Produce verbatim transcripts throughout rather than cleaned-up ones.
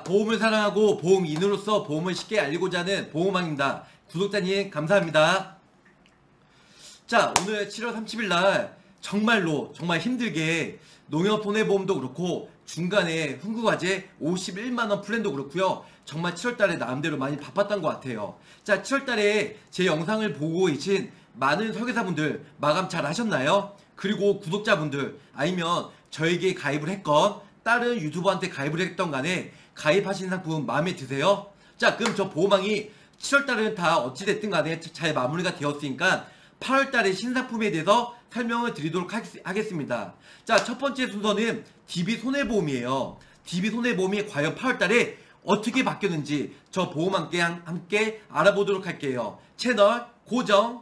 보험을 사랑하고 보험인으로서 보험을 쉽게 알리고자 하는 보험왕입니다. 구독자님 감사합니다. 자, 오늘 칠월 삼십일날 정말로 정말 힘들게 농협 손해보험도 그렇고 중간에 흥국화재 오십일만원 플랜도 그렇고요. 정말 칠월달에 나름대로 많이 바빴던 것 같아요. 자, 칠월달에 제 영상을 보고 계신 많은 설계사분들 마감 잘 하셨나요? 그리고 구독자분들 아니면 저에게 가입을 했건 다른 유튜버한테 가입을 했던 간에 가입하신 상품 마음에 드세요? 자, 그럼 저 보험왕이 칠월달은 다 어찌됐든 간에 잘 마무리가 되었으니까 팔월달의 신상품에 대해서 설명을 드리도록 하겠습니다. 자, 첫 번째 순서는 디비 손해보험이에요. 디비 손해보험이 과연 팔월달에 어떻게 바뀌었는지 저 보험왕께 함께 알아보도록 할게요. 채널 고정.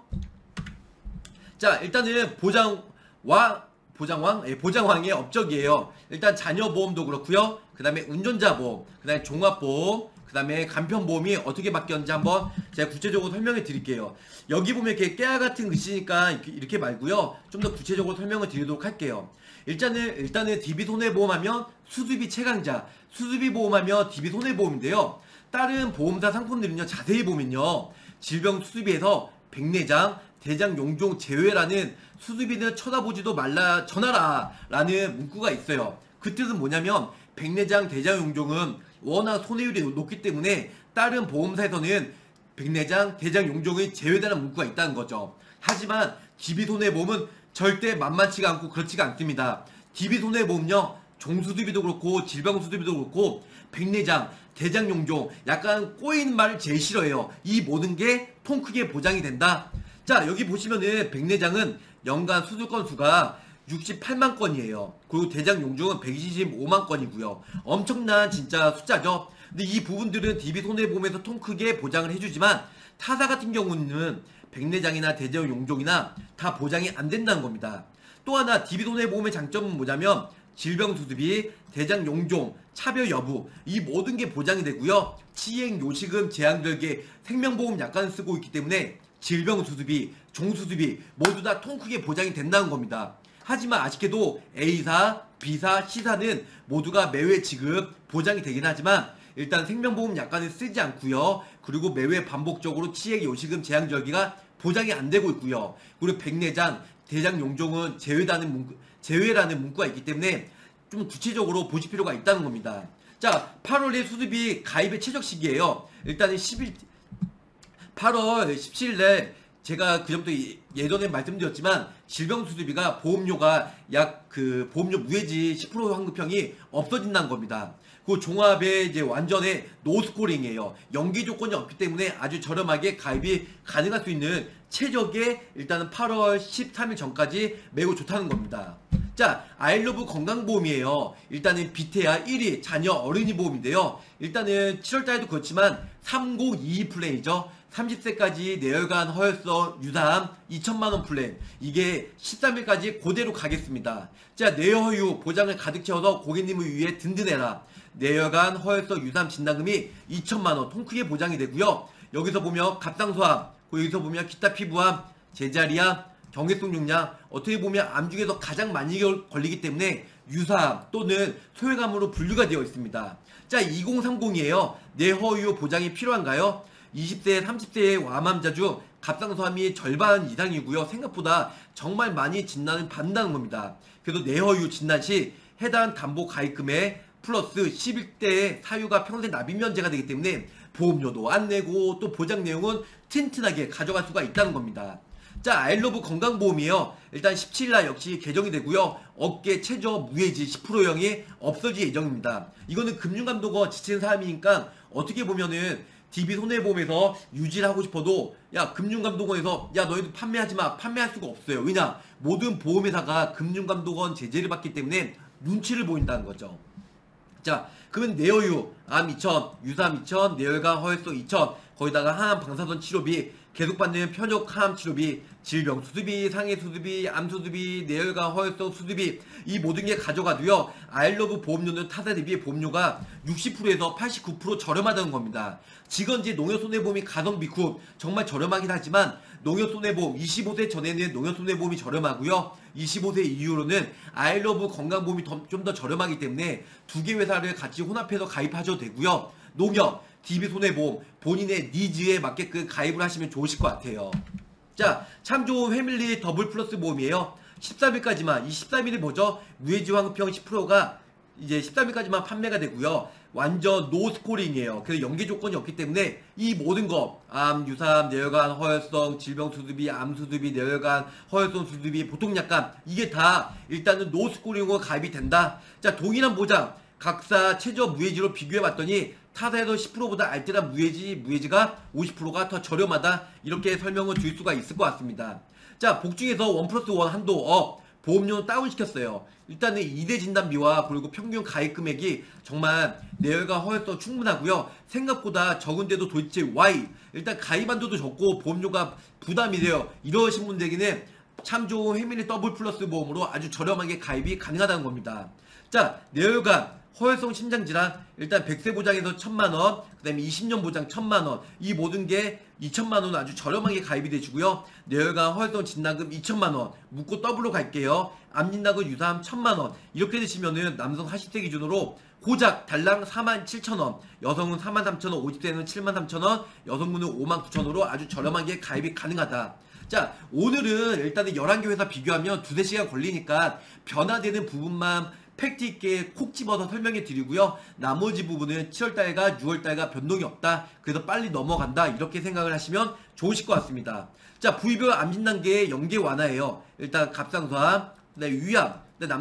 자, 일단은 보장왕 보장왕? 예, 보장왕의 업적이에요. 일단 자녀보험도 그렇고요. 그 다음에 운전자보험, 그 다음에 종합보험, 그 다음에 간편보험이 어떻게 바뀌었는지 한번 제가 구체적으로 설명해 드릴게요. 여기 보면 이렇게 깨알같은 글씨니까 이렇게, 이렇게 말고요. 좀 더 구체적으로 설명을 드리도록 할게요. 일단은 일단은 디비 손해보험 하면 수수비 최강자, 수수비 보험하면 디비 손해보험인데요. 다른 보험사 상품들은요, 자세히 보면요, 질병 수수비에서 백내장, 대장 용종 제외라는 수수비는 쳐다보지도 말라 전하라 라는 문구가 있어요. 그 뜻은 뭐냐면 백내장, 대장 용종은 워낙 손해율이 높기 때문에 다른 보험사에서는 백내장, 대장 용종이 제외되는 문구가 있다는 거죠. 하지만 디비 손해보험은 절대 만만치가 않고 그렇지가 않습니다. 디비 손해보험요, 종수수비도 그렇고 질병 수수비도 그렇고 백내장, 대장 용종, 약간 꼬이는 말을 제일 싫어해요. 이 모든 게 통 크게 보장이 된다. 자, 여기 보시면은 백내장은 연간 수술 건수가 육십팔만 건이에요. 그리고 대장 용종은 백이십오만 건이고요. 엄청난 진짜 숫자죠. 근데 이 부분들은 디비 손해보험에서 통 크게 보장을 해주지만 타사 같은 경우는 백내장이나 대장 용종이나 다 보장이 안 된다는 겁니다. 또 하나 디비 손해보험의 장점은 뭐냐면 질병 수수비, 대장 용종, 차별 여부, 이 모든 게 보장이 되고요. 치행, 요식음, 제한결계, 생명보험 약관을 쓰고 있기 때문에 질병 수수비, 종수수비 모두 다 통 크게 보장이 된다는 겁니다. 하지만 아쉽게도 A사, B사, C사는 모두가 매회 지급 보장이 되긴 하지만 일단 생명보험 약관을 쓰지 않고요. 그리고 매회 반복적으로 치액, 요식음, 제한절기가 보장이 안 되고 있고요. 그리고 백내장, 대장 용종은 제외라는 문구, 제외라는 문구가 있기 때문에 좀 구체적으로 보실 필요가 있다는 겁니다. 자, 팔월에 수수비 가입의 최적 시기예요. 일단은 십일 팔월 십칠일에 제가 그전부터 예전에 말씀드렸지만 질병 수수비가 보험료가 약 그 보험료 무해지 십 퍼센트 환급형이 없어진다는 겁니다. 그 종합의 이제 완전의 노스코링이에요. 연기 조건이 없기 때문에 아주 저렴하게 가입이 가능할 수 있는 최적의 일단은 팔월 십삼일 전까지 매우 좋다는 겁니다. 자, 아이러브 건강보험이에요. 일단은 비태아 일 위 자녀 어린이 보험인데요. 일단은 칠월달에도 그렇지만 삼공이이 플랜이죠. 삼십 세까지 내열관 허혈성 유사암 이천만원 플랜, 이게 십삼일까지 그대로 가겠습니다. 자, 내혈유 보장을 가득 채워서 고객님을 위해 든든해라. 내열관 허혈성 유사암 진단금이 이천만원 통 크게 보장이 되고요. 여기서 보면 갑상선암, 여기서 보면 기타 피부암, 제자리암, 경해성 용량, 어떻게 보면 암 중에서 가장 많이 걸리기 때문에 유사암 또는 소외감으로 분류가 되어 있습니다. 자, 이공삼공이에요. 내허유 보장이 필요한가요? 이십 세, 삼십 세의 암환자 중 갑상선암이 절반 이상이고요. 생각보다 정말 많이 진단을 받는다는 겁니다. 그래서 내허유 진단 시 해당 담보 가입금에 플러스 십일 대의 사유가 평생 납입 면제가 되기 때문에 보험료도 안 내고 또 보장 내용은 튼튼하게 가져갈 수가 있다는 겁니다. 자, 아이러브 건강보험이에요. 일단 십칠일날 역시 개정이 되고요. 어깨 최저 무해지 십 퍼센트형이 없어질 예정입니다. 이거는 금융감독원 지친 사람이니까 어떻게 보면은 디비 손해보험에서 유지를 하고 싶어도 야, 금융감독원에서 야, 너희들 판매하지마, 판매할 수가 없어요. 왜냐, 모든 보험회사가 금융감독원 제재를 받기 때문에 눈치를 보인다는 거죠. 자, 그러면 내허유, 암 이천, 유사암 이천, 내열관 허혈성 이천, 거기다가 항암 방사선 치료비, 계속 받는 편역 항암 치료비, 질병 수수비, 상해 수수비, 암 수수비, 내열관 허혈성 수수비, 이 모든 게 가져가도요, 아이러브 보험료는 타사 대비 보험료가 육십 퍼센트에서 팔십구 퍼센트 저렴하다는 겁니다. 직원지 농협손해보험이 가성비 쿱 정말 저렴하긴 하지만 농협손해보험 이십오 세 전에는 농협손해보험이 저렴하고요. 이십오 세 이후로는 아이러브 건강보험이 좀 더 저렴하기 때문에 두 개 회사를 같이 혼합해서 가입하셔도 되고요. 농협, 디비손해보험 본인의 니즈에 맞게끔 가입을 하시면 좋으실 것 같아요. 자, 참 좋은 패밀리 더블 플러스 보험이에요. 십삼 일까지만, 이 십삼 일이 뭐죠? 무해지 환급형 십 퍼센트가 이제 십삼 일까지만 판매가 되고요. 완전 노 스코링이에요. 그래서 연계 조건이 없기 때문에 이 모든 거, 암, 유사암, 뇌혈관, 허혈성, 질병 수두비, 암 수두비, 뇌혈관, 허혈성 수두비, 보통약관 이게 다 일단은 노 스코링으로 가입이 된다. 자, 동일한 보장, 각사 최저 무해지로 비교해 봤더니 타사에서 십 퍼센트보다 알뜰한 무해지, 무해지가 오십 퍼센트가 더 저렴하다. 이렇게 설명을 줄 수가 있을 것 같습니다. 자, 복중에서 원 플러스 원 한도 업, 보험료 다운시켰어요. 일단은 이 대 진단비와 그리고 평균 가입 금액이 정말 뇌혈관 허혈성 충분하고요. 생각보다 적은데도 도대체 why? 일단 가입 한도도 적고 보험료가 부담이 돼요. 이러신 분들에게는 참 좋은 패밀리 더블 플러스 보험으로 아주 저렴하게 가입이 가능하다는 겁니다. 자, 뇌혈관 허혈성 심장질환 일단 백 세 보장에서 천만 원, 그 다음에 이십 년 보장 천만 원, 이 모든 게 이천만 원 아주 저렴하게 가입이 되시고요. 뇌혈관 허혈성 진단금 이천만 원 묶고 더블로 갈게요. 암 진단금 유사암 천만 원 이렇게 되시면은 남성 사십 세 기준으로 고작 달랑 사만 칠천 원, 여성은 사만 삼천 원, 오십 세는 칠만 삼천 원, 여성분은 오만 구천 원으로 아주 저렴하게 가입이 가능하다. 자, 오늘은 일단은 열한 개 회사 비교하면 두세 시간 걸리니까 변화되는 부분만 팩트 있게 콕 집어서 설명해 드리고요. 나머지 부분은 칠월달과 유월달과 변동이 없다. 그래서 빨리 넘어간다. 이렇게 생각을 하시면 좋으실 것 같습니다. 자, 부위별 암 진단계의 연계 완화예요. 일단 갑상선암, 그다음에 위암,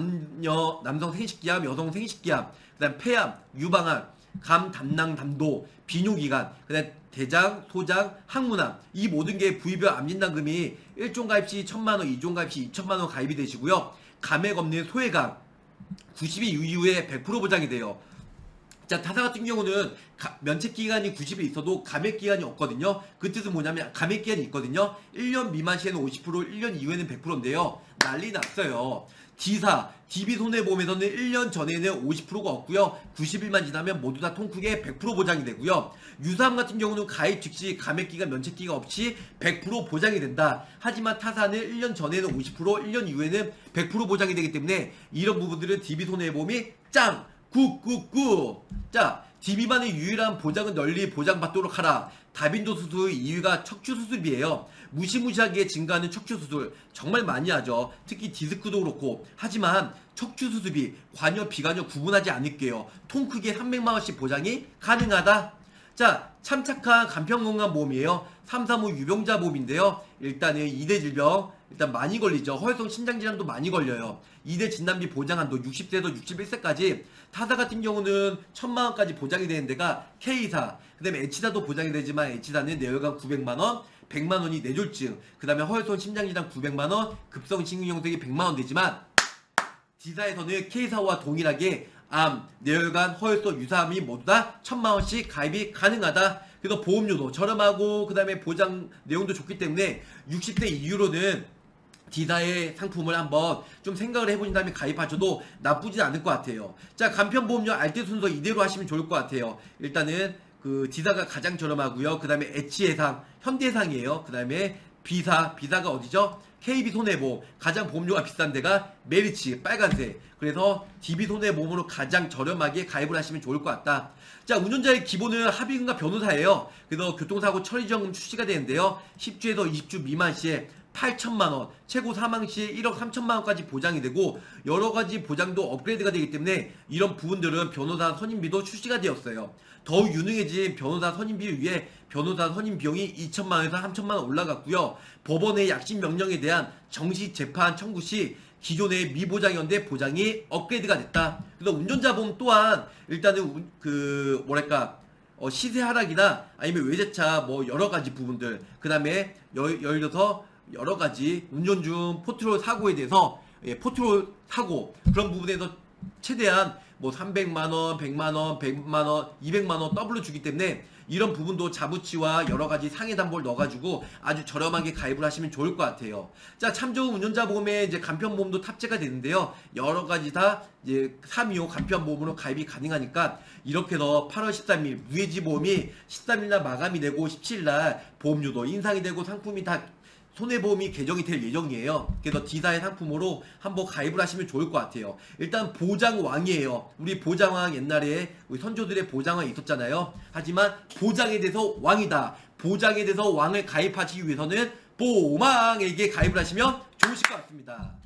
남녀 남성 생식기암, 여성 생식기암, 그다음 폐암, 유방암, 감, 담낭, 담도, 비뇨기관, 그다음 대장, 소장, 항문암 이 모든 게 부위별 암 진단금이 일 종 가입 시 천만 원, 이 종 가입 시 이천만 원 가입이 되시고요. 감액 없는 소외감 구십 일 이후에 백 퍼센트 보장이 돼요. 자, 타사 같은 경우는 가, 면책기간이 구십 일 있어도 감액기간이 없거든요. 그 뜻은 뭐냐면 감액기간이 있거든요. 일 년 미만 시에는 오십 퍼센트, 일 년 이후에는 백 퍼센트인데요. 난리 났어요. D사, 디비손해보험에서는 일 년 전에는 오십 퍼센트가 없고요. 구십 일만 지나면 모두 다 통크게 백 퍼센트 보장이 되고요. 유사암 같은 경우는 가입 즉시 감액기간 면책기간 없이 백 퍼센트 보장이 된다. 하지만 타사는 일 년 전에는 오십 퍼센트, 일 년 이후에는 백 퍼센트 보장이 되기 때문에 이런 부분들은 디비손해보험이 짱! 굿굿굿! 자, 디비만의 유일한 보장은 널리 보장받도록 하라. 다빈도 수술 이 위가 척추수술비예요. 무시무시하게 증가하는 척추수술 정말 많이 하죠. 특히 디스크도 그렇고. 하지만 척추수술비 관여 비관여 구분하지 않을게요. 통 크게 삼백만 원씩 보장이 가능하다. 자, 참 착한 간편건강보험이에요. 삼삼오 유병자 보험인데요. 일단은 이 대 질병 일단 많이 걸리죠. 허혈성 심장질환도 많이 걸려요. 이 대 진단비 보장한도 육십 세에서 육십일 세까지 타사 같은 경우는 천만 원까지 보장이 되는 데가 K사, 그 다음에 H사도 보장이 되지만 H사는 뇌혈관 구백만 원, 백만 원이 뇌졸중, 그 다음에 허혈성 심장질환 구백만 원, 급성심근경색이 백만 원 되지만 D사에서는 K사와 동일하게 암, 뇌혈관, 허혈성, 유사암이 모두 다 천만 원씩 가입이 가능하다. 그래서 보험료도 저렴하고 그 다음에 보장 내용도 좋기 때문에 육십 대 이후로는 D사의 상품을 한번 좀 생각을 해보신 다음에 가입하셔도 나쁘진 않을 것 같아요. 자, 간편보험료 알뜰 순서 이대로 하시면 좋을 것 같아요. 일단은 그 D사가 가장 저렴하고요. 그 다음에 H해상, 현대해상이에요. 그 다음에 B사, B사가 어디죠? 케이비손해보험, 가장 보험료가 비싼 데가 메리츠, 빨간색. 그래서 디비손해보험으로 가장 저렴하게 가입을 하시면 좋을 것 같다. 자, 운전자의 기본은 합의금과 변호사예요. 그래서 교통사고 처리지원금 출시가 되는데요. 십 주에서 이십 주 미만 시에 팔천만 원, 최고 사망 시에 일억 삼천만 원까지 보장이 되고 여러가지 보장도 업그레이드가 되기 때문에 이런 부분들은 변호사 선임비도 출시가 되었어요. 더욱 유능해진 변호사 선임비를 위해 변호사 선임 비용이 이천만 원에서 삼천만 원 올라갔고요. 법원의 약식 명령에 대한 정식 재판 청구 시 기존의 미보장이었는데 보장이 업그레이드가 됐다. 그래서 운전자 보험 또한 일단은 그 뭐랄까 어 시세 하락이나 아니면 외제차 뭐 여러가지 부분들, 그 다음에 예를 들어서 여러가지 운전 중 포트롤 사고에 대해서 예, 포트롤 사고 그런 부분에서 최대한 뭐 삼백만 원, 백만 원, 백만 원, 이백만 원 더블로 주기 때문에 이런 부분도 자부치와 여러가지 상해 담보를 넣어가지고 아주 저렴하게 가입을 하시면 좋을 것 같아요. 자, 참 좋은 운전자 보험에 이제 간편보험도 탑재가 되는데요. 여러가지 다 이제 삼이오 간편보험으로 가입이 가능하니까 이렇게 해서 팔월 십삼일 무해지 보험이 십삼일날 마감이 되고 십칠일날 보험료도 인상이 되고 상품이 다 손해보험이 개정이 될 예정이에요. 그래서 D사의 상품으로 한번 가입을 하시면 좋을 것 같아요. 일단 보장왕이에요. 우리 보장왕 옛날에 우리 선조들의 보장왕이 있었잖아요. 하지만 보장에 대해서 왕이다. 보장에 대해서 왕을 가입하시기 위해서는 보망에게 가입을 하시면 좋으실 것 같습니다.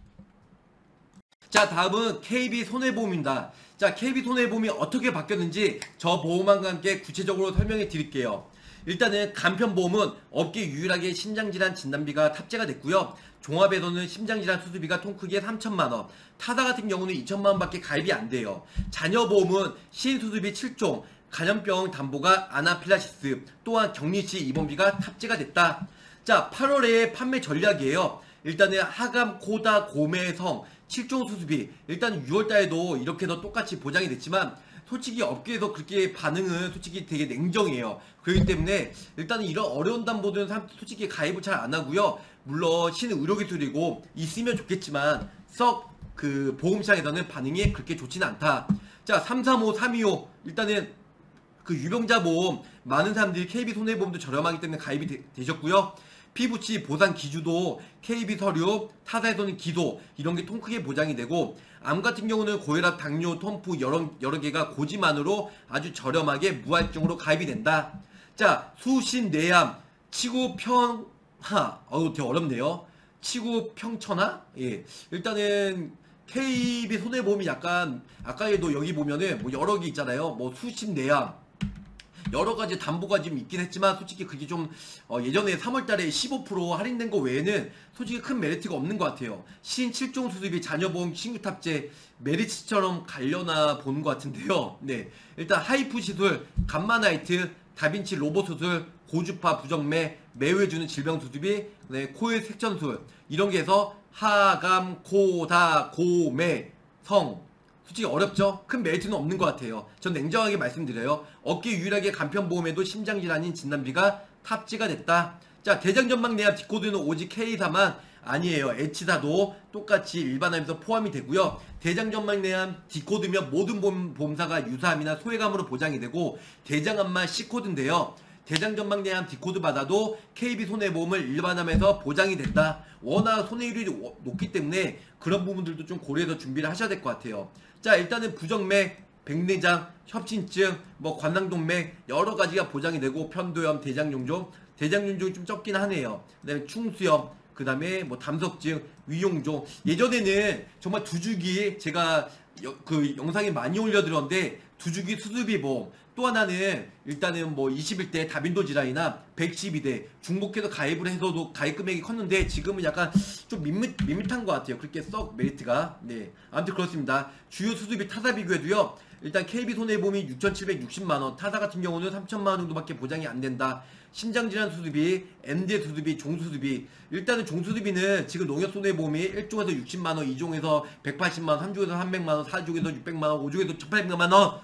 자, 다음은 케이비 손해보험입니다. 자, 케이비 손해보험이 어떻게 바뀌었는지 저 보험왕과 함께 구체적으로 설명해 드릴게요. 일단은 간편보험은 업계 유일하게 심장질환 진단비가 탑재가 됐고요. 종합에서는 심장질환 수술비가 통 크게 삼천만 원, 타사 같은 경우는 이천만 원밖에 가입이 안 돼요. 자녀보험은 시인수술비 칠 종, 간염병 담보가 아나필라시스, 또한 격리시 입원비가 탑재가 됐다. 자, 팔월에 판매 전략이에요. 일단은 하감, 코다, 고매성, 칠 종 수술비, 일단 유월달에도 이렇게 더 똑같이 보장이 됐지만 솔직히 업계에서 그렇게 반응은 솔직히 되게 냉정해요. 그렇기 때문에 일단은 이런 어려운 담보들은 솔직히 가입을 잘 안 하고요. 물론 신의료기술이고 있으면 좋겠지만 썩 그 보험시장에서는 반응이 그렇게 좋지는 않다. 자, 삼삼오, 삼이오 일단은 그 유병자 보험 많은 사람들이 케이비 손해보험도 저렴하기 때문에 가입이 되, 되셨고요. 피부치 보상 기주도 케이비 서류, 타사에서는 기소 이런 게 통크게 보장이 되고, 암 같은 경우는 고혈압, 당뇨, 톰프 여러, 여러 개가 고지만으로 아주 저렴하게 무할증으로 가입이 된다. 자, 수신 내암, 치구평하, 어우 되게 어렵네요. 치구평천하? 예, 일단은 케이비 손해보험이 약간 아까에도 여기 보면은 뭐 여러 개 있잖아요. 뭐 수신 내암 여러 가지 담보가 좀 있긴 했지만 솔직히 그게 좀 어 예전에 삼월달에 십오 퍼센트 할인된 거 외에는 솔직히 큰 메리트가 없는 것 같아요. 신 칠 종 수술비, 자녀보험 신규 탑재 메리츠처럼 가려나 보는 것 같은데요. 네, 일단 하이프 시술, 감마나이트, 다빈치 로봇 수술, 고주파 부정맥, 매우해주는 질병 수술비, 네, 코일 색전술 이런 게 해서 하감, 코다, 고매, 성 솔직히 어렵죠? 큰 메리트는 없는 것 같아요. 전 냉정하게 말씀드려요. 업계 유일하게 간편보험에도 심장질환인 진단비가 탑재가 됐다. 자, 대장전막 내암 디코드는 오직 K사만 아니에요. H사도 똑같이 일반암에서 포함이 되고요. 대장전막 내암 D코드면 모든 보험, 보험사가 유사암이나 소외감으로 보장이 되고, 대장암만 C코드인데요. 대장전막 내암 D코드 받아도 케이비 손해보험을 일반암에서 보장이 된다. 워낙 손해율이 높기 때문에 그런 부분들도 좀 고려해서 준비를 하셔야 될 것 같아요. 자, 일단은 부정맥, 백내장, 협심증, 뭐 관낭동맥 여러 가지가 보장이 되고, 편도염, 대장용종, 대장용종이 좀 적긴 하네요. 그다음에 충수염, 그 다음에 뭐 담석증, 위용종. 예전에는 정말 두 주기 제가 여, 그 영상에 많이 올려드렸는데 두 주기 수술비 보험, 또 하나는 일단은 뭐 이십일 대 다빈도 질환이나 백십이 대 중복해서 가입을 해서도 가입 금액이 컸는데 지금은 약간 좀 밋밋, 밋밋한 것 같아요. 그렇게 썩 메리트가. 네, 아무튼 그렇습니다. 주요 수술비 타사 비교해도요, 일단 케이비 손해보험이 육천칠백육십만 원, 타사 같은 경우는 삼천만 원 정도밖에 보장이 안 된다. 심장질환 수술비, 엠디에 수술비, 종수술비, 일단은 종수술비는 지금 농협손해보험이 일 종에서 육십만 원, 이 종에서 백팔십만 원, 삼 종에서 삼백만 원, 사 종에서 육백만 원, 오 종에서 천팔백만 원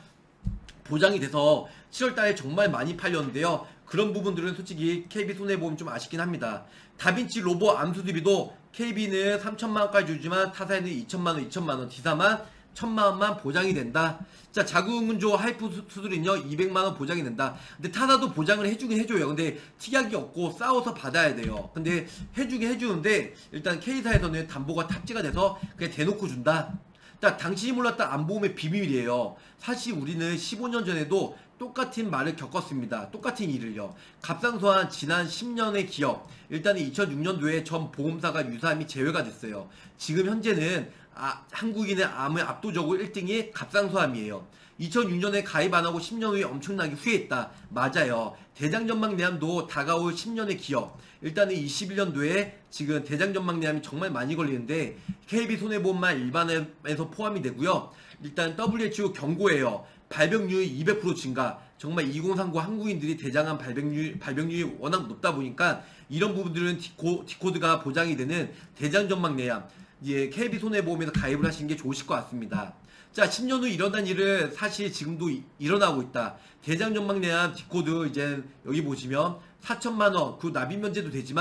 보장이 돼서 칠월달에 정말 많이 팔렸는데요. 그런 부분들은 솔직히 케이비 손해보험 좀 아쉽긴 합니다. 다빈치 로봇 암수술비도 케이비는 삼천만 원까지 주지만 타사에는 이천만 원, 이천만 원, D사만 천만 원만 보장이 된다. 자, 자궁은조 하이프 수술은요 이백만 원 보장이 된다. 근데 타사도 보장을 해주긴 해줘요. 근데 특약이 없고 싸워서 받아야 돼요. 근데 해주긴 해주는데 일단 K사에서는 담보가 탑재가 돼서 그냥 대놓고 준다. 자, 당신이 몰랐던 암보험의 비밀이에요. 사실 우리는 십오 년 전에도 똑같은 말을 겪었습니다. 똑같은 일을요. 갑상선암 지난 십 년의 기업, 일단은 이천육 년도에 전 보험사가 유사암이 제외가 됐어요. 지금 현재는 아, 한국인의 암의 압도적으로 일 등이 갑상선암이에요. 이천육 년에 가입 안하고 십 년 후에 엄청나게 후회했다. 맞아요. 대장전막 내암도 다가올 십 년의 기업, 일단은 이십일 년도에 지금 대장전막 내암이 정말 많이 걸리는데 케이비 손해보험만 일반에서 포함이 되고요. 일단 더블유에이치오 경고예요. 발병률 이백 퍼센트 증가. 정말 이공삼구 한국인들이 대장암 발병률, 발병률이 워낙 높다 보니까 이런 부분들은 디코, 디코드가 보장이 되는 대장전막 내암, 예, 케이비 손해보험에서 가입을 하시는 게 좋으실 것 같습니다. 자, 십 년 후 일어난 일을 사실 지금도 이, 일어나고 있다. 대장전막 내암 디코드 이제 여기 보시면 사천만 원, 그 납입 면제도 되지만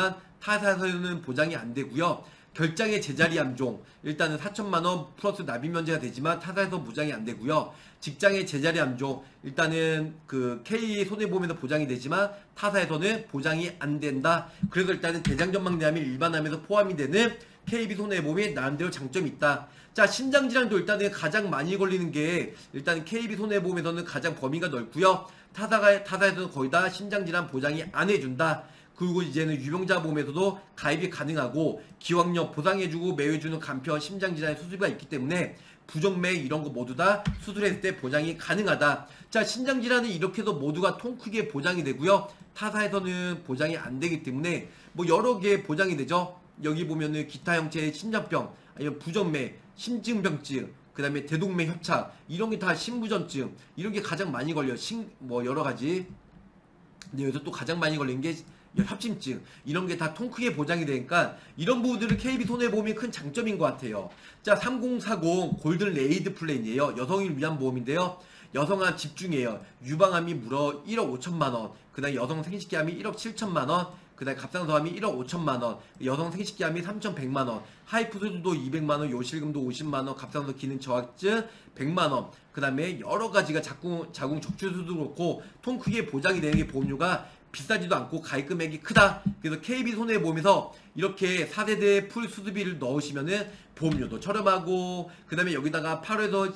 타사에서는 보장이 안 되고요. 결장의 제자리 암종 일단은 사천만 원 플러스 납입 면제가 되지만 타사에서 보장이 안 되고요. 직장의 제자리 암종 일단은 그 K 손해보험에서 보장이 되지만 타사에서는 보장이 안 된다. 그래서 일단은 대장전망내암이 일반암에서 포함이 되는 케이비 손해보험이 나름대로 장점이 있다. 자, 신장질환도 일단은 가장 많이 걸리는 게 일단 케이비 손해보험에서는 가장 범위가 넓고요. 타사가 타사에서는 거의 다 신장질환 보장이 안 해준다. 그리고 이제는 유병자 보험에서도 가입이 가능하고 기왕력 보상해주고 매해주는 간편 심장질환의 수술비가 있기 때문에 부정매 이런 거 모두 다 수술했을 때 보장이 가능하다. 자, 신장질환은 이렇게 해서 모두가 통 크게 보장이 되고요. 타사에서는 보장이 안 되기 때문에 뭐 여러 개 보장이 되죠. 여기 보면은 기타 형체의 심장병 아니면 부정매, 심증병증, 그 다음에 대동맥 협착 이런 게 다 심부전증 이런 게 가장 많이 걸려. 심 뭐 여러 가지. 근데 여기서 또 가장 많이 걸리는 게 협심증 이런 게 다 통 크게 보장이 되니까 이런 부분들은 케이비 손해보험이 큰 장점인 것 같아요. 자, 삼공사공 골든 레이드 플랜이에요. 여성을 위한 보험인데요. 여성암 집중이에요. 유방암이 무려 일억 오천만 원, 그 다음에 여성 생식기암이 일억 칠천만 원, 그 다음에 갑상선암이 일억 오천만 원, 여성 생식기암이 삼천백만 원, 하이프소드도 이백만 원, 요실금도 오십만 원, 갑상선 기능 저하증 백만 원, 그 다음에 여러 가지가 자궁, 자궁 적출수도 그렇고 통 크게 보장이 되는 게 보험료가 비싸지도 않고 가입 금액이 크다. 그래서 케이비 손해보험에서 이렇게 사 세대 풀 수수비를 넣으시면은 보험료도 저렴하고 그 다음에 여기다가 팔월에서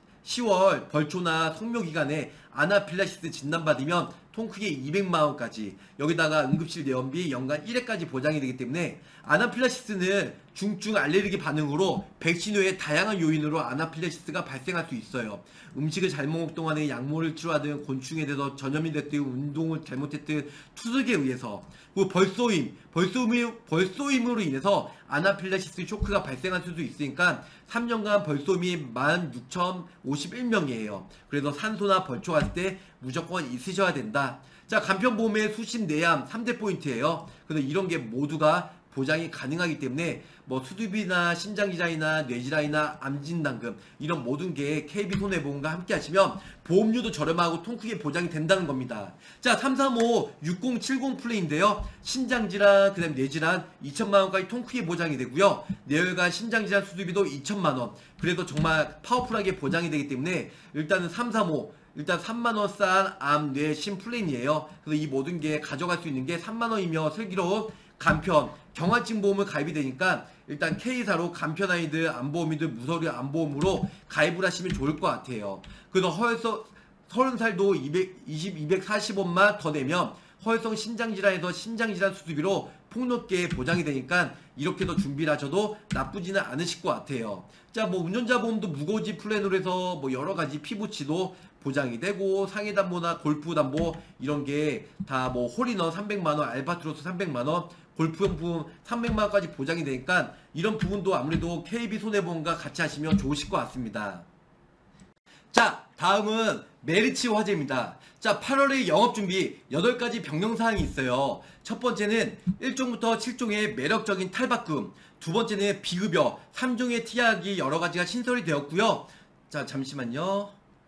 시월 벌초나 성묘기간에 아나필라시스 진단받으면 통 크게 이백만 원까지 여기다가 응급실 내원비 연간 일 회까지 보장이 되기 때문에 아나필라시스는 중증 알레르기 반응으로 백신 외에 다양한 요인으로 아나필라시스가 발생할 수 있어요. 음식을 잘못 먹을 동안에 약물을 치료하든 곤충에 대해서 전염이 됐든 운동을 잘못했든 투석에 의해서 그리고 벌쏘임, 벌쏘임, 벌쏘임으로 인해서 아나필라시스 쇼크가 발생할 수도 있으니까 삼 년간 벌쏘임이 만 육천오십일 명이에요. 그래서 산소나 벌초 갔을 때 무조건 있으셔야 된다. 자, 간편보험의 수신 내암 삼 대 포인트예요. 그래서 이런 게 모두가 보장이 가능하기 때문에 뭐 수두비나 신장질환이나 뇌질환이나 암진단금 이런 모든 게 케이비 손해보험과 함께 하시면 보험료도 저렴하고 통 크게 보장이 된다는 겁니다. 자, 삼삼오 육공칠공 플레이인데요. 신장질환, 그 다음에 뇌질환 이천만 원까지 통 크게 보장이 되고요. 뇌혈관 신장질환 수두비도 이천만 원. 그래도 정말 파워풀하게 보장이 되기 때문에 일단은 삼삼오 일단 삼만 원 싼 암, 뇌, 심 플랜이에요. 그래서 이 모든 게 가져갈 수 있는 게 삼만 원이며 슬기로운 간편, 경화증 보험을 가입이 되니까 일단 K사로 간편아이들 안보험이들 무서류 안보험으로 가입을 하시면 좋을 것 같아요. 그래서 허혈성 서른 살도 이백이십, 이백사십 원만 더 내면 허혈성 신장질환에서 신장질환 수술비로 폭넓게 보장이 되니까 이렇게도 준비를 하셔도 나쁘지는 않으실 것 같아요. 자, 뭐 운전자 보험도 무거지 플랜으로 해서 뭐 여러 가지 피부치도 보장이 되고 상해 담보나 골프 담보 이런 게 다 뭐 홀인원 삼백만 원, 알바트로스 삼백만 원, 골프용품 삼백만 원까지 보장이 되니까 이런 부분도 아무래도 케이비 손해보험과 같이 하시면 좋으실 것 같습니다. 자, 다음은 메리츠 화재입니다. 자, 팔월에 영업준비 여덟 가지 변경사항이 있어요. 첫 번째는 일 종부터 칠 종의 매력적인 탈바꿈, 두 번째는 비급여, 삼 종의 티약이 여러 가지가 신설이 되었고요. 자, 잠시만요.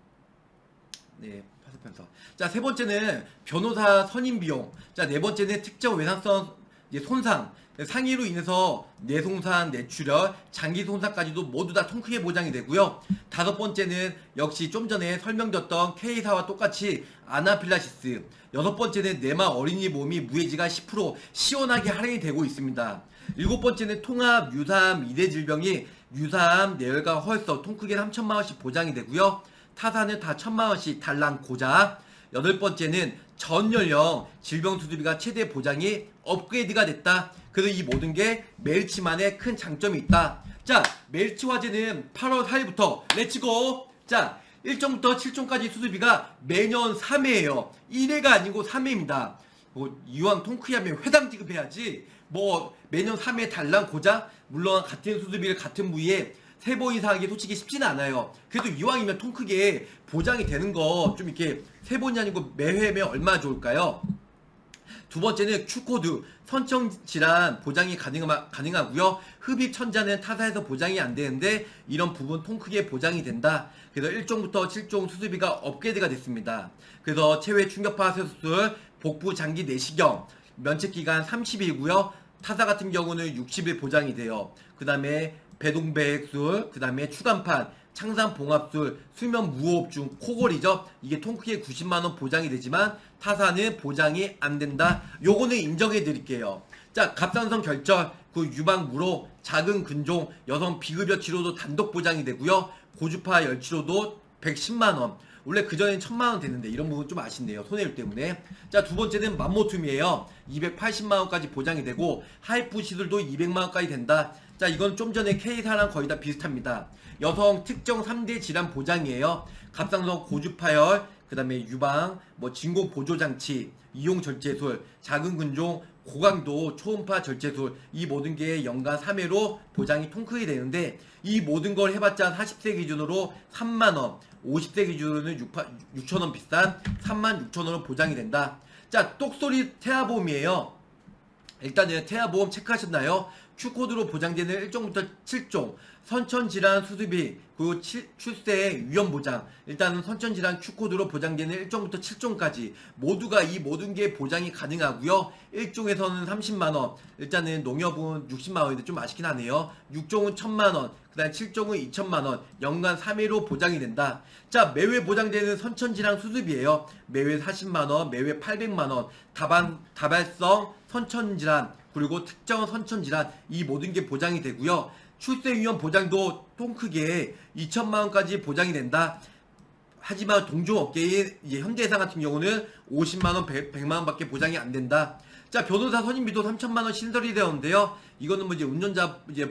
네, 파서편서. 자, 세 번째는 변호사 선임 비용. 자, 네 번째는 특정 외상성 손상, 상해로 인해서 뇌손상, 뇌출혈, 장기 손상까지도 모두 다 통 크게 보장이 되고요. 다섯 번째는 역시 좀 전에 설명드렸던 K사와 똑같이 아나필라시스. 여섯 번째는 뇌마 어린이 보험이 무해지가 십 퍼센트 시원하게 할인이 되고 있습니다. 일곱 번째는 통합 유사암 이대 질병이 유사암, 뇌혈관, 허혈성 통 크게 삼천만 원씩 보장이 되고요. 타사는 다 천만 원씩 달랑 고작. 여덟 번째는 전 연령 질병 수술비가 최대 보장이 업그레이드가 됐다. 그래서 이 모든 게 메리츠만의 큰 장점이 있다. 자, 메리츠 화재는 팔월 사일부터 렛츠고. 자, 일 종부터 칠 종까지 수술비가 매년 삼 회예요. 일 회가 아니고 삼 회입니다. 뭐 이왕 통크하면 회당 지급해야지. 뭐 매년 삼 회 달랑 고작. 물론 같은 수술비를 같은 부위에 세 번 이상 하기 솔직히 쉽지는 않아요. 그래도 이왕이면 통 크게 보장이 되는 거 좀 이렇게 세 번이 아니고 매회면 얼마나 좋을까요? 두 번째는 Q코드 선청질환 보장이 가능하, 가능하고요. 흡입 천자는 타사에서 보장이 안 되는데 이런 부분 통 크게 보장이 된다. 그래서 일 종부터 칠 종 수술비가 업그레이드가 됐습니다. 그래서 체외 충격파 수술, 복부 장기 내시경 면책기간 삼십 일이고요. 타사 같은 경우는 육십 일 보장이 돼요. 그 다음에 배동배액술, 그 다음에 추간판, 창산봉합술, 수면무호흡중, 코골이죠. 이게 통 크게 구십만 원 보장이 되지만 타사는 보장이 안 된다. 요거는 인정해 드릴게요. 자, 갑상선 결절, 그 유방무로, 작은 근종, 여성 비급여 치료도 단독 보장이 되고요. 고주파 열 치료도 백십만 원. 원래 그전엔 천만 원 됐는데 이런 부분 좀 아쉽네요. 손해율 때문에. 자, 두 번째는 맘모툼이에요. 이백팔십만 원까지 보장이 되고 하이프 시술도 이백만 원까지 된다. 자, 이건 좀 전에 K사랑 거의 다 비슷합니다. 여성 특정 삼 대 질환 보장이에요. 갑상선 고주파열, 그 다음에 유방, 뭐 진공 보조장치, 이용 절제술, 작은 근종, 고강도 초음파 절제술, 이 모든 게 연간 삼 회로 보장이 통크게 되는데 이 모든 걸 해봤자 사십 세 기준으로 삼만 원, 오십 세 기준으로는 육천 원 비싼 삼만 육천 원으로 보장이 된다. 자, 똑소리 태아보험이에요. 일단은 태아보험 체크하셨나요? Q코드로 보장되는 일 종부터 칠 종, 선천질환 수술비, 그리고 출생 위험 보장, 일단은 선천질환 Q코드로 보장되는 일 종부터 칠 종까지 모두가 이 모든 게 보장이 가능하고요. 일 종에서는 삼십만 원, 일단은 농협은 육십만 원인데 좀 아쉽긴 하네요. 육 종은 천만 원, 그 다음 칠 종은 이천만 원, 연간 삼 회로 보장이 된다. 자, 매회 보장되는 선천질환 수술비예요. 매회 사십만 원, 매회 팔백만 원, 다반, 다발성 선천질환, 그리고 특정 선천질환, 이 모든 게 보장이 되고요. 출생위험 보장도 통크게 이천만 원까지 보장이 된다. 하지만 동종업계인 이제 현대해상 같은 경우는 오십만 원, 백만 원밖에 보장이 안 된다. 자, 변호사 선임비도 삼천만 원 신설이 되었는데요. 이거는 뭐 이제 운전자 이제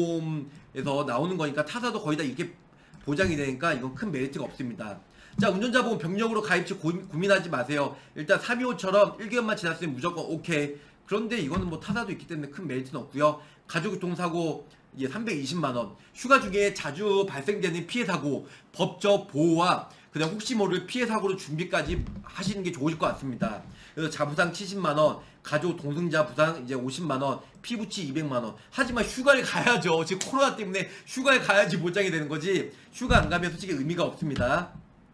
보험에서 나오는 거니까 타사도 거의 다 이렇게 보장이 되니까 이건 큰 메리트가 없습니다. 자, 운전자 보험 병력으로 가입 시 고민하지 마세요. 일단 삼이오처럼 일 개월만 지났으면 무조건 오케이. 그런데 이거는 뭐 타사도 있기 때문에 큰 메리트는 없고요. 가족교통사고 이게 삼백이십만 원, 휴가 중에 자주 발생되는 피해 사고, 법적 보호와 그다음 혹시 모를 피해 사고로 준비까지 하시는 게 좋으실 것 같습니다. 그래서 자부상 칠십만 원, 가족 동승자 부상 이제 오십만 원, 피부치 이백만 원. 하지만 휴가를 가야죠. 지금 코로나 때문에 휴가를 가야지 보장이 되는 거지. 휴가 안 가면 솔직히 의미가 없습니다.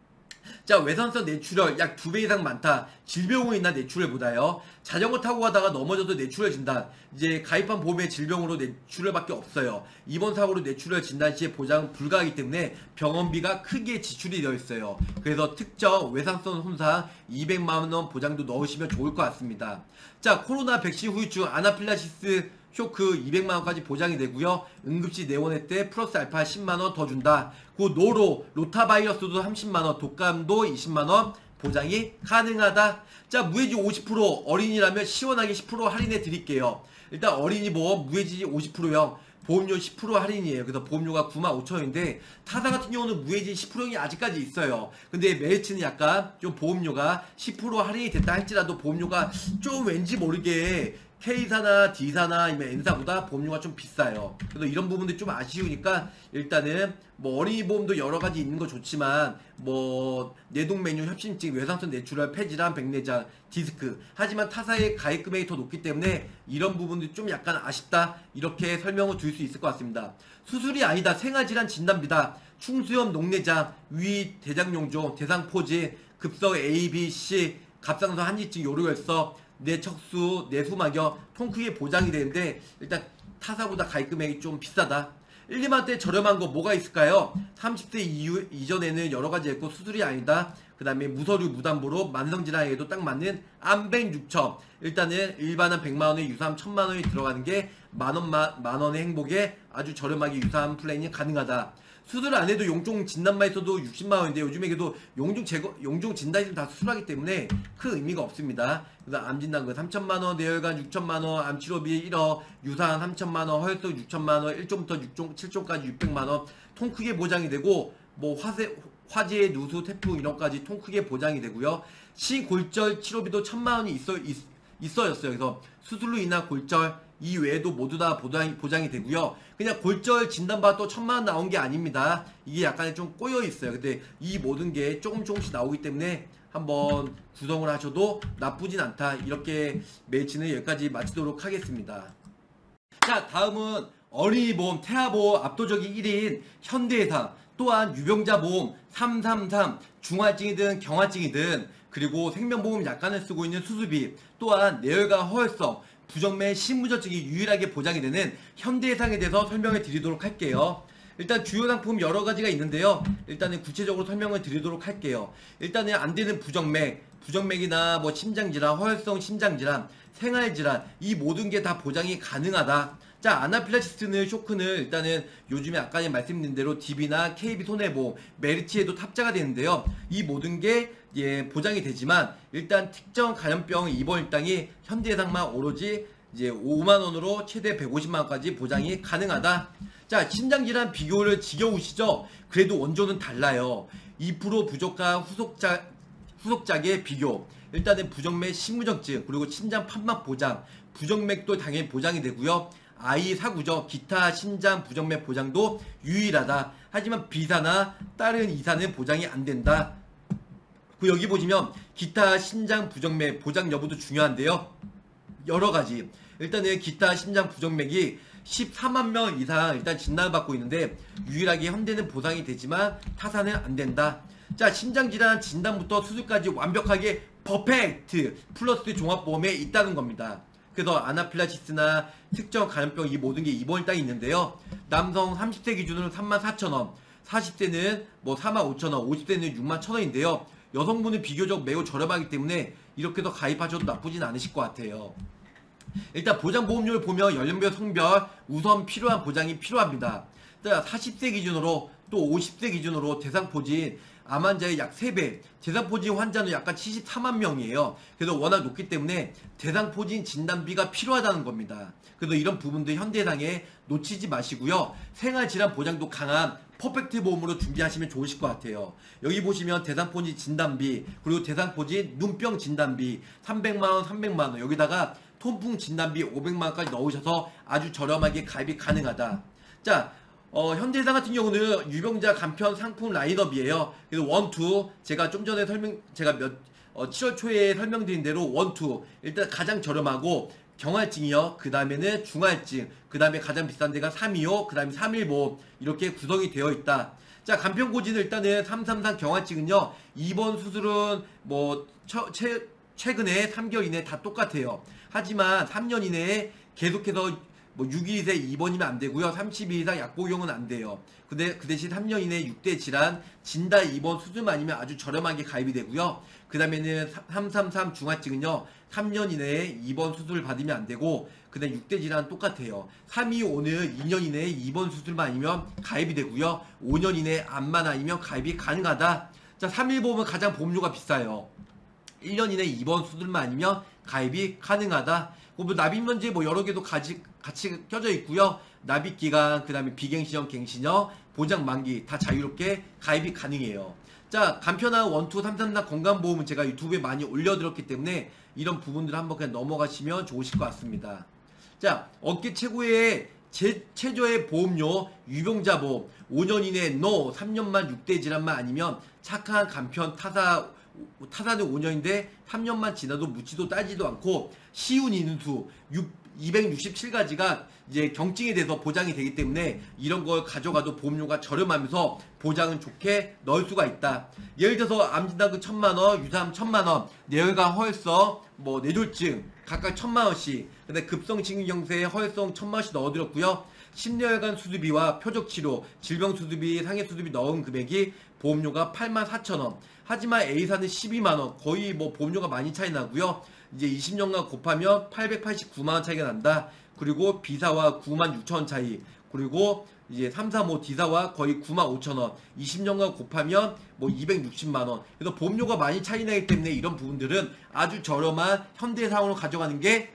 자, 외선성 뇌출혈 약 두 배 이상 많다. 질병으로 인한 뇌출혈보다요. 자전거 타고 가다가 넘어져도 뇌출혈 진단. 이제 가입한 보험의 질병으로 뇌출혈밖에 없어요. 입원 사고로 뇌출혈 진단 시에 보장 불가하기 때문에 병원비가 크게 지출이 되어 있어요. 그래서 특정 외상성 손상 이백만 원 보장도 넣으시면 좋을 것 같습니다. 자, 코로나 백신 후유증 아나필라시스 쇼크 이백만 원까지 보장이 되고요. 응급실 내원할 때 플러스 알파 십만 원 더 준다. 그 노로, 로타바이러스도 삼십만 원, 독감도 이십만 원 보장이 가능하다. 자, 무해지 오십 퍼센트, 어린이라면 시원하게 십 퍼센트 할인해 드릴게요. 일단 어린이 보험 무해지 오십 퍼센트형, 보험료 십 퍼센트 할인이에요. 그래서 보험료가 구만 오천 원인데 타사 같은 경우는 무해지 십 퍼센트형이 아직까지 있어요. 근데 메리츠는 약간 좀 보험료가 십 퍼센트 할인이 됐다 할지라도 보험료가 좀 왠지 모르게 K사나 D사나 아니면 N사보다 보험료가 좀 비싸요. 그래서 이런 부분들이 좀 아쉬우니까 일단은 뭐 어린이 보험도 여러 가지 있는 거 좋지만 뭐 내동 메뉴 협심증, 외상성 뇌출혈, 폐질환, 백내장, 디스크. 하지만 타사의 가입 금액이 더 높기 때문에 이런 부분들이 좀 약간 아쉽다. 이렇게 설명을 드릴 수 있을 것 같습니다. 수술이 아니다. 생활질환 진단비다. 충수염, 녹내장, 위, 대장용종, 대상포진, 급성 A, B, C, 갑상선 한이증, 요로혈서, 뇌척수, 뇌수막염, 통 크게 보장이 되는데 일단 타사보다 가입 금액이 좀 비싸다. 일, 이만 대 저렴한 거 뭐가 있을까요? 삼십 세 이후, 이전에는 여러 가지 있고 수술이 아니다. 그 다음에 무서류 무담보로 만성질환에도 딱 맞는 암백 육천. 일단은 일반은 백만 원에 유사암 천만 원이 들어가는 게 만원, 만원의 행복에 아주 저렴하게 유사암 플랜이 가능하다. 수술 안 해도 용종 진단만 있어도 육십만 원인데 요즘에 그래도 용종 제거, 용종 진단 있으면 다 수술하기 때문에 큰 의미가 없습니다. 그래서 암 진단 그 삼천만 원, 뇌혈관 육천만 원, 암치료비 일억, 유사암 삼천만 원, 혈석 육천만 원, 일 종부터 육 종, 칠 종까지 육백만 원, 통 크게 보장이 되고 뭐 화세, 화재, 누수, 태풍 이런 까지 통 크게 보장이 되고요. 시골절 치료비도 천만 원이 있어 있, 있어졌어요. 그래서 수술로 인한 골절 이 외에도 모두 다 보장이, 보장이 되고요. 그냥 골절 진단받아도 천만 원 나온 게 아닙니다. 이게 약간 좀 꼬여 있어요. 근데 이 모든 게 조금 조금씩 나오기 때문에 한번 구성을 하셔도 나쁘진 않다. 이렇게 매치는 여기까지 마치도록 하겠습니다. 자, 다음은 어린이보험, 태아보험 압도적인 일 위인 현대해상, 또한 유병자보험 삼삼삼, 중환증이든 경환증이든, 그리고 생명보험 약관을 쓰고 있는 수술비, 또한 뇌혈관 허혈성, 부정맥 신무전증이 유일하게 보장이 되는 현대해상에 대해서 설명을 드리도록 할게요. 일단 주요 상품 여러 가지가 있는데요. 일단은 구체적으로 설명을 드리도록 할게요. 일단은 안 되는 부정맥, 부정맥이나 뭐 심장질환, 허혈성 심장질환, 생활질환 이 모든 게 다 보장이 가능하다. 자, 아나필락시스는 쇼크는 일단은 요즘에 아까 말씀드린 대로 디비나 케이비 손해보험, 메르치에도 탑재가 되는데요. 이 모든 게 예, 보장이 되지만 일단 특정 감염병 입원 일당이 현대해상만 오로지 이제 오만 원으로 최대 백오십만 원까지 보장이 가능하다. 자, 심장질환 비교를 지겨우시죠? 그래도 원조는 달라요. 이 퍼센트 부족한 후속작, 후속작의 비교. 일단은 부정맥 신무전증, 그리고 심장 판막 보장, 부정맥도 당연히 보장이 되고요. 아이 사구죠. 기타 심장 부정맥 보장도 유일하다. 하지만 비사나 다른 이사는 보장이 안 된다. 그 여기 보시면 기타 심장 부정맥 보장 여부도 중요한데요. 여러 가지. 일단은 기타 심장 부정맥이 십사만 명 이상 일단 진단을 받고 있는데 유일하게 현대는 보상이 되지만 타사는 안 된다. 자, 심장질환 진단부터 수술까지 완벽하게 퍼펙트 플러스 종합보험에 있다는 겁니다. 그래서 아나필라시스나 특정 감염병 이 모든 게 입원 일당이 있는데요. 남성 삼십 세 기준으로 삼만 사천 원, 사십 세는 뭐 사만 오천 원, 오십 세는 육만 천 원인데요. 여성분은 비교적 매우 저렴하기 때문에 이렇게 더 가입하셔도 나쁘진 않으실 것 같아요. 일단 보장보험료를 보면 연령별, 성별 우선 필요한 보장이 필요합니다. 사십 세 기준으로 또 오십 세 기준으로 대상포진 암 환자의 약 세 배, 대상포진 환자는 약간 칠십사만 명이에요. 그래서 워낙 높기 때문에 대상포진 진단비가 필요하다는 겁니다. 그래서 이런 부분들 현대해상에 놓치지 마시고요. 생활질환 보장도 강한 퍼펙트 보험으로 준비하시면 좋으실 것 같아요. 여기 보시면 대상포진 진단비, 그리고 대상포진 눈병 진단비 삼백만 원, 삼백만 원, 여기다가 통풍 진단비 오백만 원까지 넣으셔서 아주 저렴하게 가입이 가능하다. 자, 어, 현대해상 같은 경우는 유병자 간편 상품 라인업이에요. 그래서 원, 투 제가 좀 전에 설명 제가 몇 어, 칠월 초에 설명드린 대로 원, 투 일단 가장 저렴하고 경할증이요. 그 다음에는 중할증, 그 다음에 가장 비싼 데가 삼이오, 그 다음에 삼일보험 이렇게 구성이 되어 있다. 자, 간편고지는 일단은 삼삼삼 경할증은요. 입원 수술은 뭐 처, 최, 최근에 삼 개월 이내에 다 똑같아요. 하지만 삼 년 이내에 계속해서 뭐 육 일 이상 입원이면 안 되고요. 삼십 일 이상 약 복용은 안 돼요. 근데 그 대신 삼 년 이내에 육 대 질환 진단 입원 수술만 아니면 아주 저렴하게 가입이 되고요. 그 다음에는 삼삼삼 중화증은요. 삼 년 이내에 입원 수술을 받으면 안 되고 그 다음 육 대 질환 똑같아요. 삼이오는 이 년 이내에 입원 수술만 아니면 가입이 되고요. 오 년 이내에 암만 아니면 가입이 가능하다. 자, 삼일보험은 가장 보험료가 비싸요. 일 년 이내 입원 수술만 아니면 가입이 가능하다. 뭐 납입면제 뭐 여러 개도 같이, 같이 껴져 있고요. 납입기간, 그 다음에 비갱신형, 갱신형, 보장 만기 다 자유롭게 가입이 가능해요. 자, 간편한 원, 투, 삼, 삼사 건강보험은 제가 유튜브에 많이 올려드렸기 때문에 이런 부분들 한번 그냥 넘어가시면 좋으실 것 같습니다. 자, 업계 최고의 제, 최저의 보험료 유병자 보험 오 년 이내 NO, 삼 년만 육 대 질환만 아니면 착한 간편 타사 타사는 오 년인데 삼 년만 지나도 묻지도 따지도 않고 쉬운 인수 이백육십칠 가지가 이제 경증에 대해서 보장이 되기 때문에 이런 걸 가져가도 보험료가 저렴하면서 보장은 좋게 넣을 수가 있다. 예를 들어서 암진단금 천만 원, 유사암 천만 원, 뇌혈관 허혈성, 뭐 뇌졸중 각각 천만 원씩, 근데 급성심근경색 허혈성 천만 원씩 넣어드렸고요. 심뇌혈관 수술비와 표적치료, 질병 수술비, 상해 수술비 넣은 금액이 보험료가 팔만 사천 원. 하지만 A사는 십이만 원, 거의 뭐 보험료가 많이 차이 나고요. 이제 이십 년간 곱하면 팔백팔십구만 원 차이가 난다. 그리고 B사와 구만 육천 원 차이, 그리고 이제 삼, 사, 오 D사와 거의 구만 오천 원, 이십 년간 곱하면 뭐 이백육십만 원. 그래서 보험료가 많이 차이 나기 때문에 이런 부분들은 아주 저렴한 현대해상으로 가져가는 게